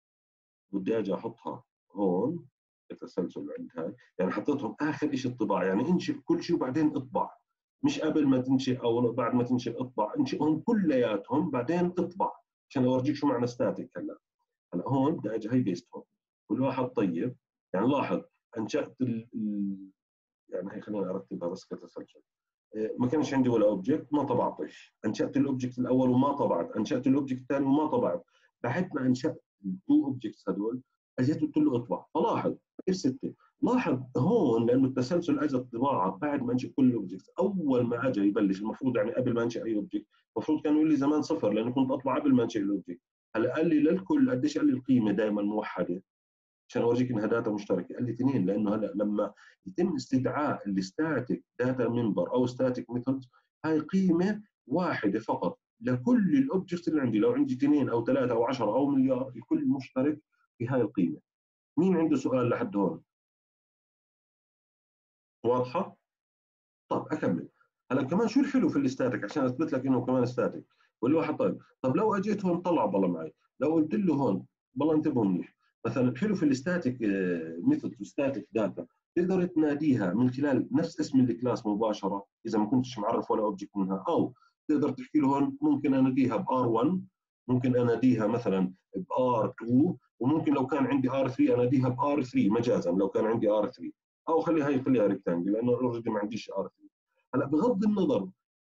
Speaker 1: بدي اجي احطها هون، التسلسل عند هاي، يعني حطيتهم اخر شيء الطباعه، يعني انشئ كل شيء وبعدين اطبع، مش قبل ما تنشئ او بعد ما تنشئ اطبع، انشئهم كلياتهم بعدين اطبع، عشان اورجيك شو معنى ستاتيك. هلا هلا هون بدي اجي هي بيست هون، كل واحد طيب، يعني لاحظ انشات ال يعني هي خليني ارتبها بس كتسلسل، ما كانش عندي ولا اوبجكت ما طبعتش، انشات الاوبجكت الاول وما طبعت، انشات الاوبجكت الثاني وما طبعت، بعد ما انشات التو اوبجكتس هذول اجيت قلت له اطبع، فلاحظ اف ستة، لاحظ هون لانه التسلسل اجى الطباعه بعد ما انشئ كل الاوبجكتس، اول ما اجى يبلش المفروض يعني قبل ما انشئ اي اوبجكت المفروض كان يقول لي زمان صفر لانه كنت اطبع قبل ما انشئ الاوبجكت، هلا قال لي للكل قديش؟ قال لي القيمه دائما موحده عشان اورجيك انها داتا مشتركه، قال لي اثنين، لانه هلا لما يتم استدعاء الستاتيك داتا ممبر او ستاتيك ميثودز هاي قيمه واحده فقط لكل الاوبجكتس اللي عندي، لو عندي اثنين او ثلاثه او عشرة او مليار الكل مشترك في هاي القيمه. مين عنده سؤال لحد هون؟ واضحه؟ طب اكمل. هلا كمان شو الحلو في الستاتيك عشان اثبت لك انه كمان ستاتيك، والواحد طيب طب لو اجيت هون طلع بالله معي، لو قلت له هون بالله انتبهوا منيح، مثلا الحلو في الستاتيك ميثود وستاتيك داتا تقدر تناديها من خلال نفس اسم الكلاس مباشره اذا ما كنتش معرف ولا اوبجكت منها، او تقدر تحكي له هون ممكن اناديها بار واحد، ممكن اناديها مثلا بار اثنين، وممكن لو كان عندي ار ثلاثة اناديها بار ثلاثة مجازا لو كان عندي ار ثلاثة، او خليها هي خليها ريكتانجل لانه اوريدي ما عنديش ار ثلاثة. هلا بغض النظر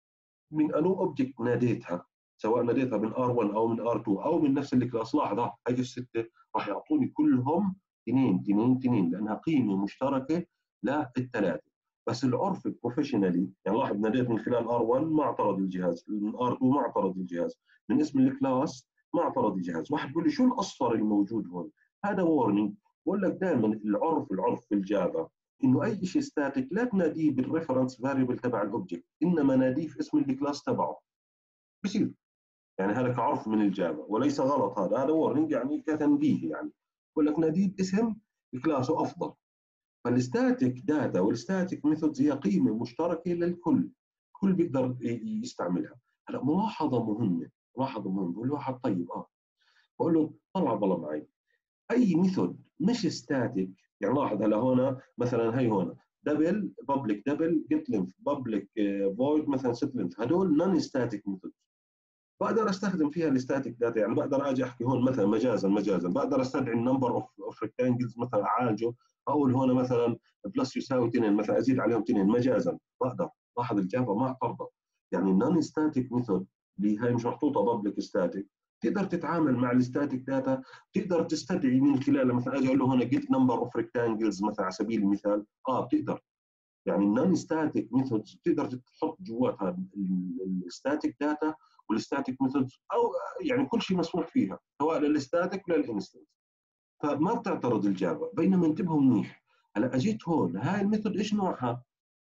Speaker 1: من انو اوبجكت ناديتها، سواء ناديتها من ار واحد او من ار اثنين او من نفس الكلاس، لاحظ هاي السته راح يعطوني كلهم اثنين اثنين اثنين لانها قيمه مشتركه للثلاثه. بس العرف البروفيشنالي يعني لاحظ ناديت من خلال ار واحد ما اعترض الجهاز، من ار اثنين ما اعترض الجهاز، من اسم الكلاس ما اعترض الجهاز. واحد بيقول لي شو الاصفر الموجود هون؟ هذا وورنينج. بقول لك دائما العرف العرف في الجافا انه اي شيء ستاتيك لا تناديه بالريفرنس فاريبل تبع الاوبجكت، انما ناديه في اسم الكلاس تبعه بصير. يعني هذا كعرف من الجافا وليس غلط، هذا هذا وورنينج يعني كتنبيه، يعني بقول لك ناديه باسم كلاسه افضل. فالستاتيك داتا والستاتيك ميثودز هي قيمه مشتركه للكل، الكل بيقدر يستعملها. هلا ملاحظه مهمه، ملاحظه مهمه، بقول له واحد طيب اه، بقول له طلع بالله معي اي ميثود مش ستاتيك، يعني لاحظ هلا هون مثلا هي هون دبل بابليك دبل جيت لينث بابليك فويد مثلا ست لينث، هدول نون ستاتيك ميثود بقدر استخدم فيها الستاتيك داتا، يعني بقدر اجي احكي هون مثلا مجازا مجازا بقدر استدعي النمبر اوف اوف ريكتانجلز مثلا اعالجه، اقول هون مثلا بلس يساوي اثنين مثلا ازيد عليهم اثنين مجازا بقدر. لاحظ الجافا ما اعترضت، يعني النون ستاتيك ميثود اللي هي مش محطوطه بابليك ستاتيك تقدر تتعامل مع الستاتيك داتا، تقدر تستدعي من خلالها مثلا اجي اقول له هون جيت نمبر اوف ريكتانجلز مثلا على سبيل المثال، اه بتقدر. يعني النون ستاتيك ميثودز بتقدر تحط جواتها الستاتيك داتا والستاتيك ميثودز، او يعني كل شيء مسموح فيها سواء للستاتيك ولا الانستنس، فما بتعترض الجافا. بينما انتبهوا منيح، هلا اجيت هون هاي الميثود ايش نوعها؟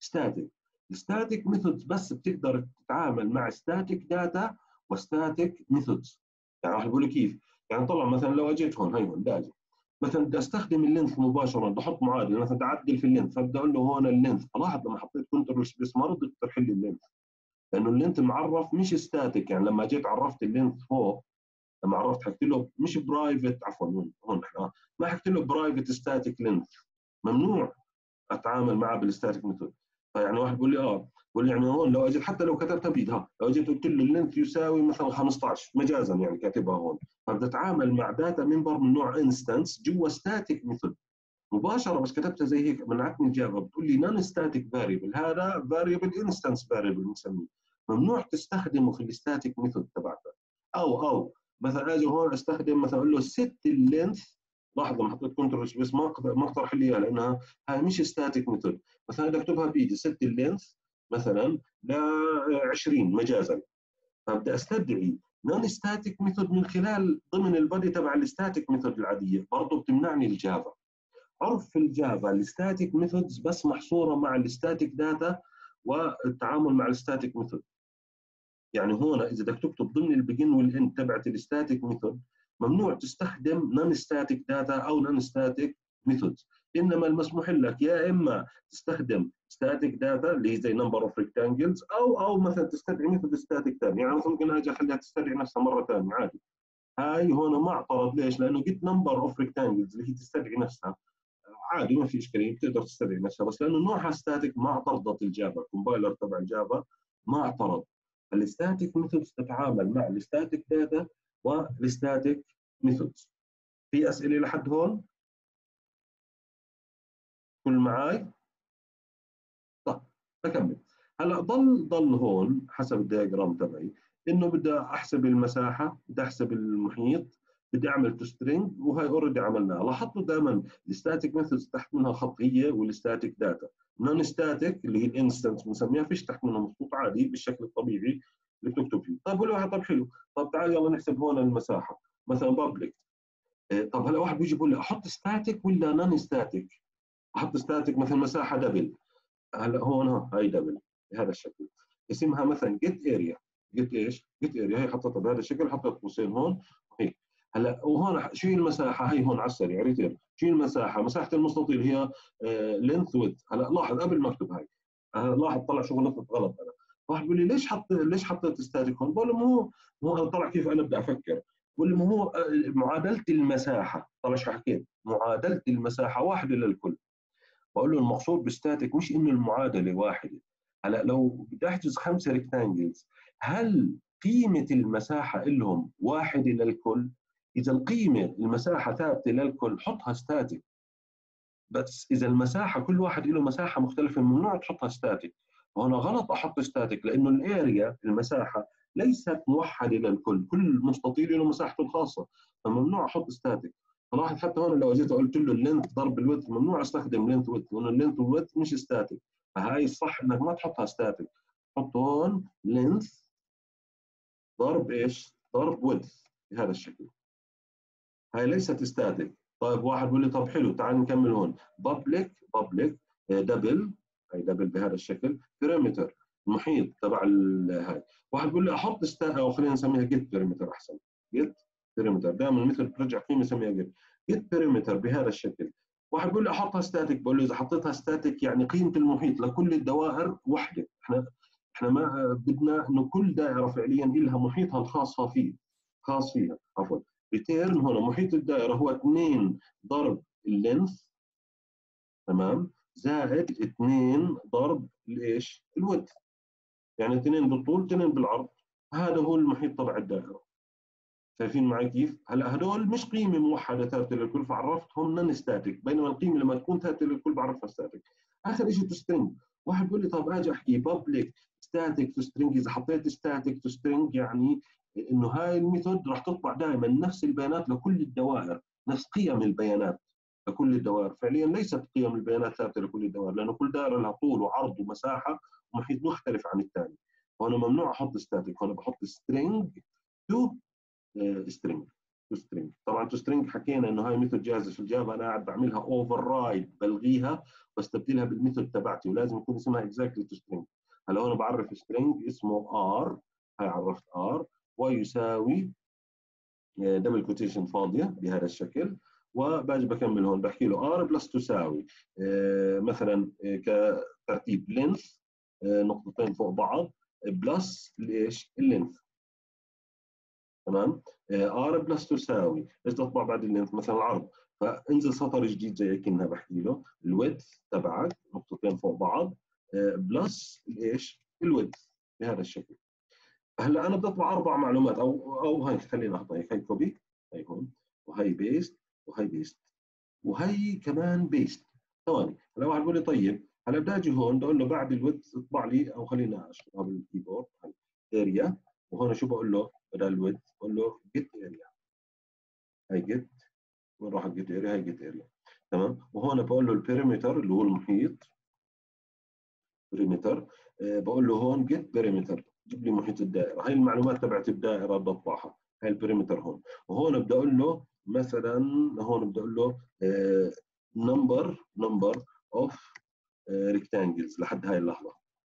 Speaker 1: ستاتيك. الستاتيك ميثودز بس بتقدر تتعامل مع ستاتيك داتا وستاتيك ميثودز. يعني راح بقول كيف؟ يعني طلع مثلا لو اجيت هون، هي هون داجي مثلا بدي استخدم اللينث مباشره، بدي احط معادله مثلا تعدل في اللينث، فبدي اقول له هون اللينث، فلاحظ لما حطيت كنترول سبيس ما رضي يقترح لي اللينث، لانه اللينث معرف مش ستاتيك. يعني لما جيت عرفت اللينث فوق، لما عرفت حكيت له مش برايفت، عفوا هون هون ما حكيت له برايفت ستاتيك لينث، ممنوع اتعامل معه بالستاتيك ميثود. فيعني واحد بيقول لي اه، بيقول لي يعني هون لو اجيت حتى لو كتبتها بايدها، لو اجيت قلت له اللينث يساوي مثلا خمسطعش مجازا يعني كاتبها هون، فبتتعامل مع داتا منبر من نوع انستنس جوا ستاتيك ميثود مباشره، بس كتبتها زي هيك منعتني الجافا، بتقول لي نون ستاتيك فاريبل، هذا فاريبل انستنس فاريبل بنسميه، ممنوع تستخدمه في الستاتيك ميثود تبعتها. او او مثلا اجي هون استخدم مثلا اقول له ست اللينث، لاحظ لما حطيت كنترول بس ما ما اقترح لي اياها لانها هاي مش ستاتيك ميثود. مثلا بدي اكتبها بايدي ست اللينث مثلا ل عشرين مجازا، فبدي استدعي نون ستاتيك ميثود من خلال ضمن البادي تبع الستاتيك ميثود العاديه، برضه بتمنعني الجافا. عرف في الجافا الستاتيك ميثودز بس محصوره مع الستاتيك داتا والتعامل مع الستاتيك ميثود. يعني هون اذا بدك تكتب ضمن البيجن والاند تبعت الستاتيك ميثود ممنوع تستخدم نون ستاتيك داتا او نون ستاتيك ميثودز، انما المسموح لك يا اما تستخدم ستاتيك داتا اللي هي زي نمبر اوف ريكتانجلز، او او مثلا تستدعي ميثود ستاتيك ثاني، يعني مثلا ممكن اجي اخليها تستدعي نفسها مره ثانيه عادي. هاي هون ما اعترض، ليش؟ لانه قلت نمبر اوف ريكتانجلز اللي هي تستدعي نفسها عادي ما في اشكاليه، بتقدر تستدعي نفسها، بس لانه نوعها ستاتيك ما اعترضت الجافا، الكومبايلر تبع الجافا ما اعترض. الستاتيك ميثودز تتعامل مع الستاتيك داتا والستاتيك ميثودز. في اسئله لحد هون؟ كل معاي؟ طيب بكمل. هلا ضل ضل هون حسب الدياجرام تبعي انه بدي احسب المساحه، بدي احسب المحيط، بدي اعمل تو سترينج، وهي اوريدي عملناها. لاحظتوا دائما الستاتيك ميثودز تحت منها خط هي والستاتيك داتا. نون ستاتيك اللي هي الانستنس بنسميها فيش تحت منها مخطوط عادي بالشكل الطبيعي اللي بتكتب فيه. طيب بقول واحد طب حلو، طب تعال يلا نحسب هون المساحه مثلا بابليك. طب هلا واحد بيجي بيقول لي احط ستاتيك ولا نون ستاتيك؟ احط ستاتيك مثلا مساحه دبل، هلا هون هاي دبل بهذا الشكل، اسمها مثلا جيت اريا. جيت ايش؟ جيت اريا، هي حطيتها بهذا الشكل، حطيت قوسين هون وهيك. هلا وهون شو المساحه؟ هي هون على السريع ريتير، شو المساحه؟ مساحه المستطيل هي لينث ويدث. هلا لاحظ قبل ما اكتب هاي، أنا لاحظ طلع شغل غلط غلط انا. واحد بيقول لي ليش حط ليش حطيت ستاتيك هون؟ بقول له ما هو هو انا طلع كيف انا بدي افكر. بقول لي ما هو معادله المساحه، طلع شو حكيت؟ معادله المساحه واحده للكل. بقول له المقصود بستاتيك مش انه المعادله واحده. هلا لو بدي احجز خمسه ريكتانجلز، هل قيمه المساحه لهم واحده للكل؟ اذا القيمه المساحه ثابته للكل حطها ستاتيك، بس اذا المساحه كل واحد له مساحه مختلفه ممنوع تحطها ستاتيك. وهنا غلط احط ستاتيك لانه الاريا المساحه ليست موحده للكل، كل مستطيل له مساحته الخاصه، فممنوع احط ستاتيك. فلاحظ حتى هون لو اجيت قلت له اللينث ضرب الويدث ممنوع استخدم لينث ويدث لانه اللينث والويدث مش ستاتيك، فهاي الصح انك ما تحطها ستاتيك، حط هون لينث ضرب ايش؟ ضرب ويدث بهذا الشكل. هاي ليست ستاتيك. طيب واحد بيقول لي طب حلو تعال نكمل هون، بابليك بابليك دبل، هاي دبل بهذا الشكل، بيريمتر المحيط تبع هاي. واحد بيقول لي احط ستا او خلينا نسميها جيت بيريمتر احسن، جيت بيريمتر دائما المثل بترجع قيمه نسميها جيت، جيت بيريمتر بهذا الشكل. واحد بيقول لي احطها ستاتيك، بقول له اذا حطيتها ستاتيك يعني قيمه المحيط لكل الدوائر وحده، احنا احنا ما بدنا انه كل دائره فعليا لها محيطها الخاص فيه، خاص فيها عفوا. ريتيرن هنا محيط الدائره هو اثنين ضرب اللينث، تمام، زائد اثنين ضرب الايش؟ الويدث، يعني اثنين بالطول اثنين بالعرض، هذا هو المحيط تبع الدائره. شايفين معي كيف؟ هلا هدول مش قيمه موحده ثابته للكل فعرفتهم نون ستاتيك، بينما القيمه لما تكون ثابته للكل بعرفها ستاتيك. اخر شيء تو سترينج، واحد بيقول لي طب اجي احكي بابليك ستاتيك تو سترينج، اذا حطيت ستاتيك تو سترينج يعني انه هاي الميثود راح تطبع دائما نفس البيانات لكل الدوائر، نفس قيم البيانات لكل الدوائر. فعليا ليست قيم البيانات ثابته لكل الدوائر، لانه كل دائره لها طول وعرض ومساحه ومحيط مختلف عن الثاني. هون ممنوع احط ستاتيك، هون بحط سترينج تو سترينج. تو سترينج. طبعا تو سترينج حكينا انه هاي ميثود جاهزه في الجافا، انا قاعد بعملها اوفر رايد، بلغيها واستبدلها بالميثود تبعتي، ولازم يكون اسمها اكزاكتلي تو سترينج. هلا هون بعرف سترينج اسمه ار، هاي عرفت ار، ويساوي دبل كوتيشن فاضيه بهذا الشكل، وباجي بكمل هون بحكي له ار بلس تساوي آه مثلا آه كترتيب لينث آه نقطتين فوق بعض بلس الايش؟ اللينث. تمام؟ ار بلس تساوي ايش تطبع بعد اللينث؟ مثلا العرض، فانزل سطر جديد زي كأنها بحكي له الويدث تبعك نقطتين فوق بعض آه بلس الايش؟ الويدث بهذا الشكل. هلا انا بدي اطبع اربع معلومات، او او هاي خلينا احطها هيك، هي كوبي، هي هون، وهي بيست، وهي بيست، وهي كمان بيست. ثواني، هلا واحد بيقول لي طيب هلا بدي اجي هون بقول له بعد الويدث اطبع لي، او خلينا اشتغلها بالكيبورد، هي اريا، وهون شو بقول له بدل الويدث؟ بقول له جيت اريا، هي جيت، وين راحت جيت اريا؟ هي جيت اريا. تمام؟ وهون بقول له البيريمتر اللي هو المحيط، بريمتر، أه بقول له هون جيت بيريمتر، جيب لي محيط الدائره، هاي المعلومات تبعت الدائره بدي اطبعها، هاي البريمتر هون. وهون بدي اقول له مثلا، هون بدي اقول له نمبر نمبر اوف ريكتانجلز لحد هاي اللحظه،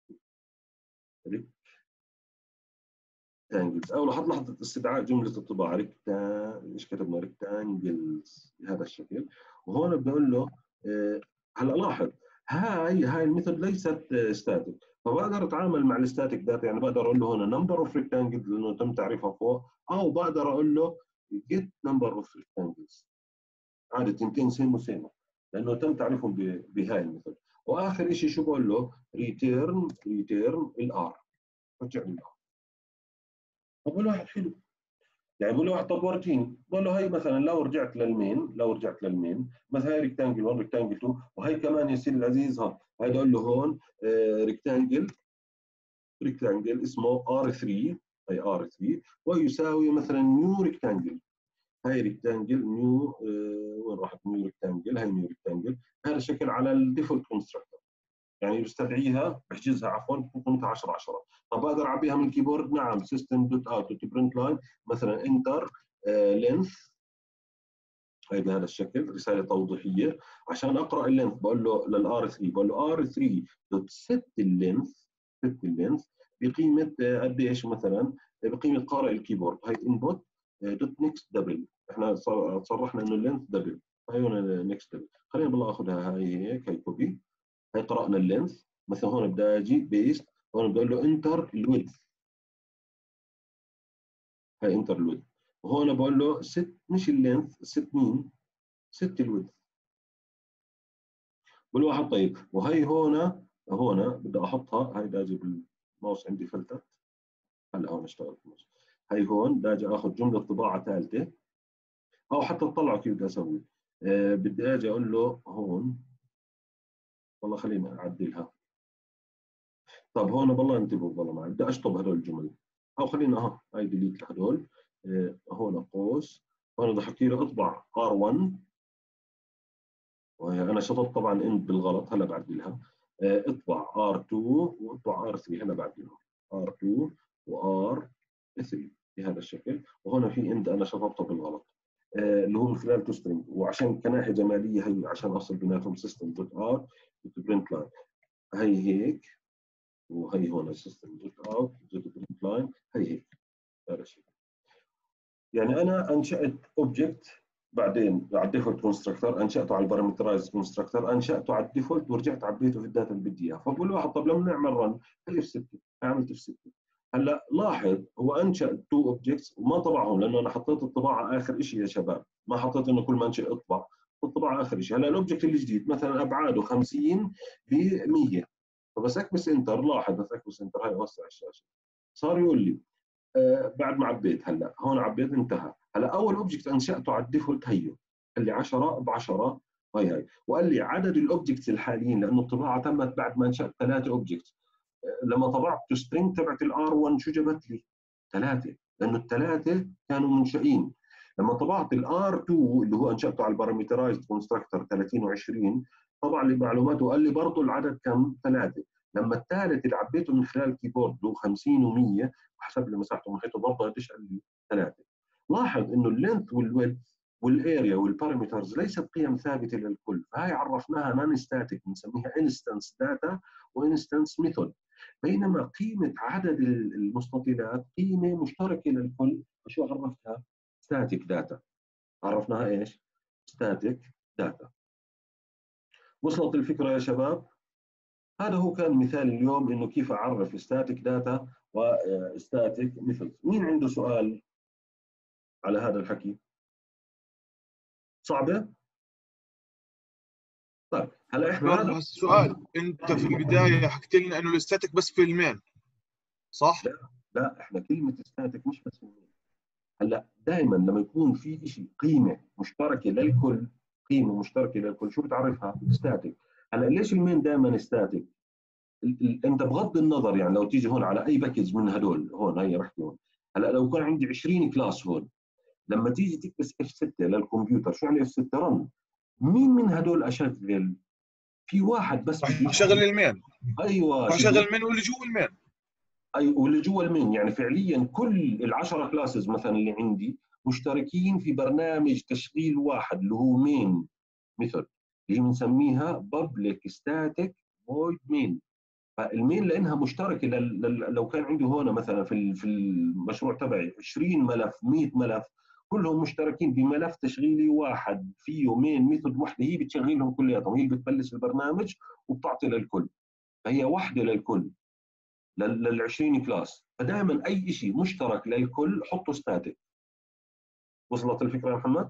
Speaker 1: ريكتانجلز، او لحد لحظه استدعاء جمله الطباعه ريكتا، ايش كتبنا؟ ريكتانجلز بهذا الشكل. وهون بدي اقول له أه هلا لاحظ هاي هاي الميثود ليست ستاتيك، فبقدر اتعامل مع الستاتيك داتا، يعني بقدر اقول له هنا نمبر اوف ريكتانجلز لانه تم تعريفها فوق، او بقدر اقول له جيت نمبر اوف ريكتانجلز، عادي تنتين سيم وسيم لانه تم تعريفهم بهاي الميثود. واخر شيء شو بقول له؟ ريتيرن ريتيرن الار، رجع لي الار. بقول له واحد حلو، يعني بقول له واحد طب ورجيني، بقول له هي مثلا لو رجعت للمين، لو رجعت للمين مثلا هي ريكتانجل واحد ريكتانجل اثنين، وهي كمان يا سيدي العزيز ها، هي اقول له هون ريكتانجل ريكتانجل اسمه ار ثلاثة، هي ار ثلاثة، ويساوي مثلا نيو ريكتانجل، هاي ريكتانجل نيو آه وين راحت نيو ريكتانجل؟ هاي نيو ريكتانجل، هذا الشكل على الديفولت كونستراكتور، يعني بستدعيها بحجزها عفوا بكون عشرة عشرة. طب بقدر اعبيها من الكيبورد؟ نعم، سيستم دوت اوت دوت برنت لاين مثلا انتر لينث، هي بهذا الشكل رساله توضيحيه عشان اقرا اللينث، بقول له للار ثلاثة، بقول له ار ثلاثة دوت ست اللينث، ست اللينث بقيمه قديش مثلا؟ بقيمه قارئ الكيبورد، هي انبوت دوت نيكست دبل، احنا صرحنا انه اللينث دبل، هي هنا نيكست دبل، خلينا بالله اخذها هاي هيك، هي كوبي، هي قرأنا اللينث، مثلا هون بدي اجي بيست، هون بدي اقول له انتر الويدث، هي انتر الويدث، وهون بقول له ست، مش اللينث، ست مين؟ ست الويدث. بقول واحد طيب، وهي هون، هون بدي احطها، هي بدي اجي بالماوس عندي فلتت، هلا هون اشتغلت الماوس، هي هون بدي اجي اخذ جمله طباعه ثالثه، او حتى تطلعوا كيف بدي اسوي، أه بدي اجي اقول له هون، والله خليني اعدلها، طب هون والله انتبهوا والله معي، بدي اشطب هدول الجمل، او خلينا اها هاي ديليت لهدول، آه هون قوس، هون بدي احكي له اطبع ار واحد، وانا شطبت طبعا اند بالغلط، هلا بعدلها، آه اطبع ار اثنين واطبع ار ثلاثة، هلا بعدلهم ار اثنين وار ثلاثة بهذا الشكل، وهون في اند انا شطبته بالغلط، آه اللي هو من خلال تو سترينج، وعشان كناحيه جماليه هي عشان افصل بيناتهم سيستم دوت ار دوت برنت لاين، هي هيك، وهي هون سيستم دوت اوت دوت برنت لاين، هي هيك هذا الشيء. يعني انا انشات اوبجكت، بعدين على الديفولت كونستراكتور انشاته على البارامترايز كونستراكتور، انشاته على الديفولت ورجعت عبيته في الداتا اللي بدي اياها، فبقول له واحد طب لما نعمل رن اف ستة، عملت اف ستة. هلا لاحظ هو انشا تو اوبجكتس وما طبعهم، لانه انا حطيت الطباعه اخر شيء يا شباب، ما حطيت انه كل ما انشئ اطبع، الطباعه اخر شيء. هلا الاوبجكت الجديد مثلا ابعاده خمسين ب مية، فبس اكبس انتر، لاحظ بس اكبس انتر، هاي اوسع الشاشه، صار يقول لي آه بعد ما عبيت، هلا هون عبيت انتهى، هلا اول اوبجكت انشاته على الديفولت هيو، قال لي عشرة ب عشرة، هاي هاي، وقال لي عدد الاوبجكتس الحاليين لانه الطباعه تمت بعد ما انشات ثلاثه اوبجكتس، آه لما طبعت سترينج تبعت الار واحد شو جابت لي؟ ثلاثه، لانه الثلاثه كانوا منشئين. لما طبعت الار اثنين اللي هو انشاته على البارامترايزد كونستراكتور ثلاثين و20، طبع لي معلوماته وقال لي برضه العدد كم؟ ثلاثه. لما الثالث اللي عبيته من خلال الكيبورد له خمسين و100 وحسب لي مساحته ومحيطه برضه قديش؟ قال لي ثلاثه. لاحظ انه اللينث والويدث والاريا والبارامترز ليست قيم ثابته للكل، فهي عرفناها نون ستاتيك بنسميها انستنس داتا وانستنس ميثود. بينما قيمه عدد المستطيلات قيمه مشتركه للكل، فشو عرفتها؟ ستاتيك داتا. عرفناها ايش؟ ستاتيك داتا. وصلت الفكره يا شباب؟ هذا هو كان مثال اليوم انه كيف اعرف ستاتيك داتا وستاتيك ميثود. مين عنده سؤال على هذا الحكي؟ صعبه؟ طيب هلا احنا
Speaker 2: برضه
Speaker 1: هذا
Speaker 2: هالسؤال، انت في البدايه حكيت لنا انه الاستاتيك بس في المين، صح؟
Speaker 1: لا لا، احنا كلمه ستاتيك مش بس المين. هلا دائما لما يكون في شيء قيمه مشتركه للكل، قيمه مشتركه للكل، شو بتعرفها؟ ستاتيك. هلا ليش المين دائما ستاتيك؟ انت بغض النظر يعني لو تيجي هون على اي باكج من هدول، هون هي رحت هون، هلا لو كان عندي عشرين كلاس هون، لما تيجي تكبس اف ستة للكمبيوتر، شو يعني اف ستة؟ رن. مين من هدول اشغل؟ في واحد بس
Speaker 2: راح
Speaker 1: بدي
Speaker 2: يشغل المين،
Speaker 1: ايوه
Speaker 2: راح
Speaker 1: شو
Speaker 2: يشغل
Speaker 1: هو؟
Speaker 2: المين واللي جوا المين.
Speaker 1: اي واللي جوا المين، يعني فعليا كل العشرة كلاسز مثلا اللي عندي مشتركين في برنامج تشغيل واحد اللي هو مين ميثود، اللي بنسميها بابليك ستاتيك فويد مين. فالمين لانها مشتركه لل... لل... لو كان عندي هون مثلا في في المشروع تبعي عشرين ملف مية ملف، كلهم مشتركين بملف تشغيلي واحد فيه مين ميثود وحده، هي بتشغلهم كلياتهم، هي بتبلش البرنامج وبتعطي للكل، فهي واحده للكل لل عشرين كلاس. فدائما اي شيء مشترك للكل حطه ستاتيك. وصلت الفكره يا محمد؟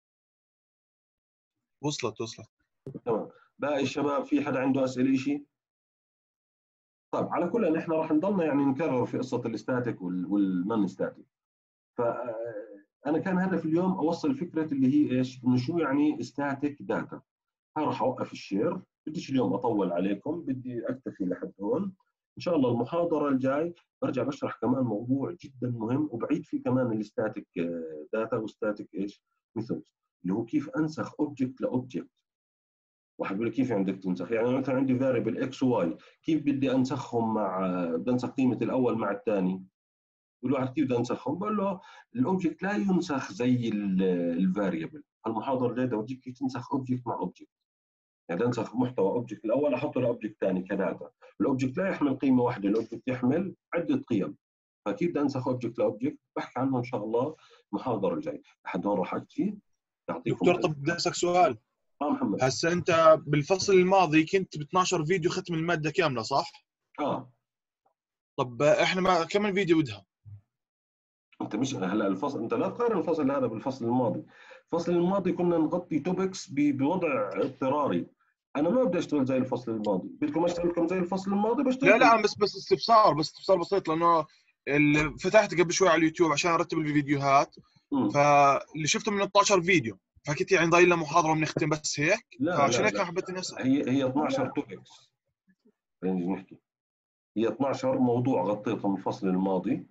Speaker 2: وصلت وصلت.
Speaker 1: تمام. باقي الشباب في حدا عنده اسئله شيء؟ طيب على كل ان احنا راح نضلنا يعني نكرر في قصه الستاتيك والنون ستاتيك. فانا كان هدف اليوم اوصل فكره اللي هي ايش؟ انه شو يعني ستاتيك داتا. هاي راح اوقف الشير، بديش اليوم اطول عليكم، بدي اكتفي لحد هون. ان شاء الله المحاضره الجاي برجع بشرح كمان موضوع جدا مهم، وبعيد فيه كمان الستاتيك داتا وستاتيك ايش؟ ميثودز، اللي هو كيف انسخ اوبجكت لاوبجكت. واحد بيقول لي كيف عندك تنسخ؟ يعني مثلا عندي فاريبل اكس وواي، كيف بدي انسخهم مع بدي انسخ قيمه الاول مع الثاني؟ بقول له كيف بدي انسخهم؟ بقول له الاوبجكت لا ينسخ زي الفاريبل. المحاضره الجايه بدي اورجيك كيف تنسخ اوبجكت مع اوبجكت. يعني انسخ محتوى اوبجكت الاول احطه لاوبجكت ثاني كداتا. الاوبجكت لا يحمل قيمه واحده، الاوبجكت يحمل عده قيم. فكيف بدي انسخ اوبجكت لاوبجكت بحكي عنه ان شاء الله المحاضره الجايه. لحد هون راح اكتفي. يعطيكم
Speaker 2: دكتور
Speaker 1: الف.
Speaker 2: طب بدي اسالك سؤال.
Speaker 1: اه محمد.
Speaker 2: هسه انت بالفصل الماضي كنت ب اثناشر فيديو ختم الماده كامله، صح؟
Speaker 1: اه
Speaker 2: طب احنا ما كم فيديو بدها؟
Speaker 1: انت مش هلا الفصل، انت لا تقارن الفصل هذا بالفصل الماضي. الفصل الماضي كنا نغطي توبكس بوضع اضطراري. انا ما بدي اشتغل زي الفصل الماضي. بدكم اشتغل لكم زي الفصل الماضي
Speaker 2: لا
Speaker 1: بشتغل.
Speaker 2: لا بس بس استفسار، بس استفسار بسيط، لانه اللي فتحت قبل شوي على اليوتيوب عشان ارتب الفيديوهات،
Speaker 1: مم.
Speaker 2: فاللي شفته من اثناشر فيديو، فكنت يعني ضايل لنا محاضره بنختم بس هيك،
Speaker 1: لا
Speaker 2: فعشان
Speaker 1: لا
Speaker 2: هيك
Speaker 1: لا،
Speaker 2: حبيت اني اسال.
Speaker 1: هي هي اثناشر توبكس. خلينا نحكي هي اثناشر موضوع غطيتهم الفصل الماضي.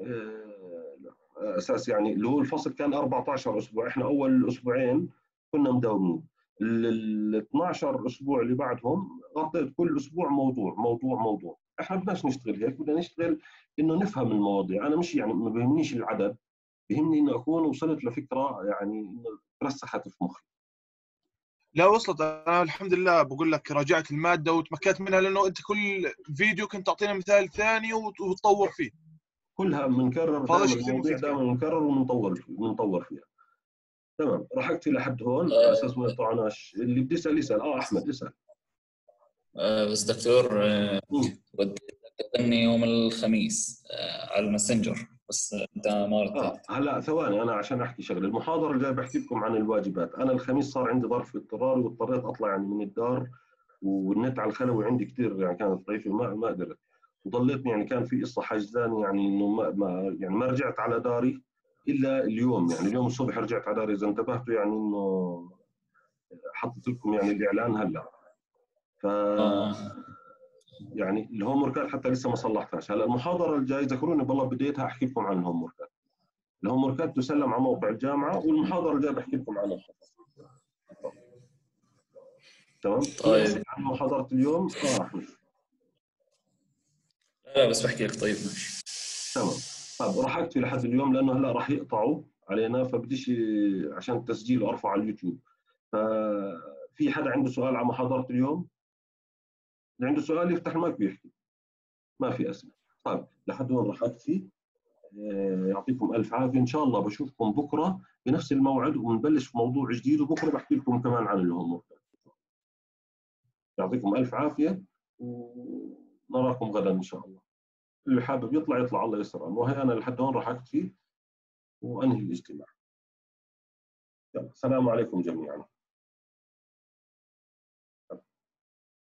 Speaker 1: اساس يعني اللي هو الفصل كان أربعة عشر اسبوع، احنا اول اسبوعين كنا مداومين. ال اثناشر اسبوع اللي بعدهم غطيت كل اسبوع موضوع موضوع موضوع. احنا بدناش نشتغل هيك، بدنا نشتغل انه نفهم المواضيع. انا مش يعني ما بيهمنيش العدد، بيهمني انه اكون وصلت لفكره يعني انه ترسخت في مخي.
Speaker 2: لا وصلت، انا الحمد لله بقول لك راجعت الماده وتمكنت منها، لانه انت كل فيديو كنت تعطينا مثال ثاني وتطور فيه،
Speaker 1: كلها بنكرر
Speaker 2: فهذا
Speaker 1: دائما
Speaker 2: شيء كثير
Speaker 1: المواضيع،
Speaker 2: مفيد كان.
Speaker 1: دائما بنكرر وبنطور بنطور فيها. تمام. راح اكتفي لحد هون على اساس ما يقطعناش. اللي بده يسال يسال. اه احمد اسال.
Speaker 3: آه، بس دكتور، آه،
Speaker 1: مم.
Speaker 3: ودي تكلمني يوم الخميس آه، على الماسنجر، بس انت ما رديت.
Speaker 1: اه هلا ثواني، انا عشان احكي شغله. المحاضره الجايه بحكي لكم عن الواجبات. انا الخميس صار عندي ظرف اضطراري واضطريت اطلع يعني من الدار، والنت على الخلوي عندي كثير يعني كانت ضعيفه، ما ما قدرت. وضليتني يعني كان في قصه حجزاني يعني انه ما, ما يعني ما رجعت على داري الا اليوم. يعني اليوم الصبح رجعت على داري، اذا انتبهتوا يعني انه حطيت لكم يعني الاعلان هلا. ف
Speaker 3: اه
Speaker 1: يعني الهوم وركات حتى لسه ما صلحتهاش. هلا المحاضره الجايه ذكروني بالله بديتها احكي لكم عن الهوم وركات. الهوم وركات تسلم على موقع الجامعه، والمحاضره الجايه بحكي لكم عنها. تمام. في
Speaker 3: طيب.
Speaker 1: اسئله عن محاضره اليوم؟ اه احمد.
Speaker 3: لا بس بحكي لك. طيب ماشي.
Speaker 1: تمام. طيب راح اكتفي لحد اليوم لانه هلا راح يقطعوا علينا، فبديش عشان التسجيل وارفع على اليوتيوب. ففي حدا عنده سؤال على محاضره اليوم؟ اللي عنده سؤال يفتح المايك بيحكي، ما في اسئله. طيب لحد وين راح اكفي؟ يعطيكم الف عافيه، ان شاء الله بشوفكم بكره بنفس الموعد وبنبلش في موضوع جديد، وبكره بحكي لكم كمان عن الهوم ورك. يعطيكم الف عافيه ونراكم غدا ان شاء الله. اللي حابب يطلع يطلع، الله يسر. وهي انا لحد هون راح اكفي وانهي الاجتماع. يلا، السلام عليكم جميعا.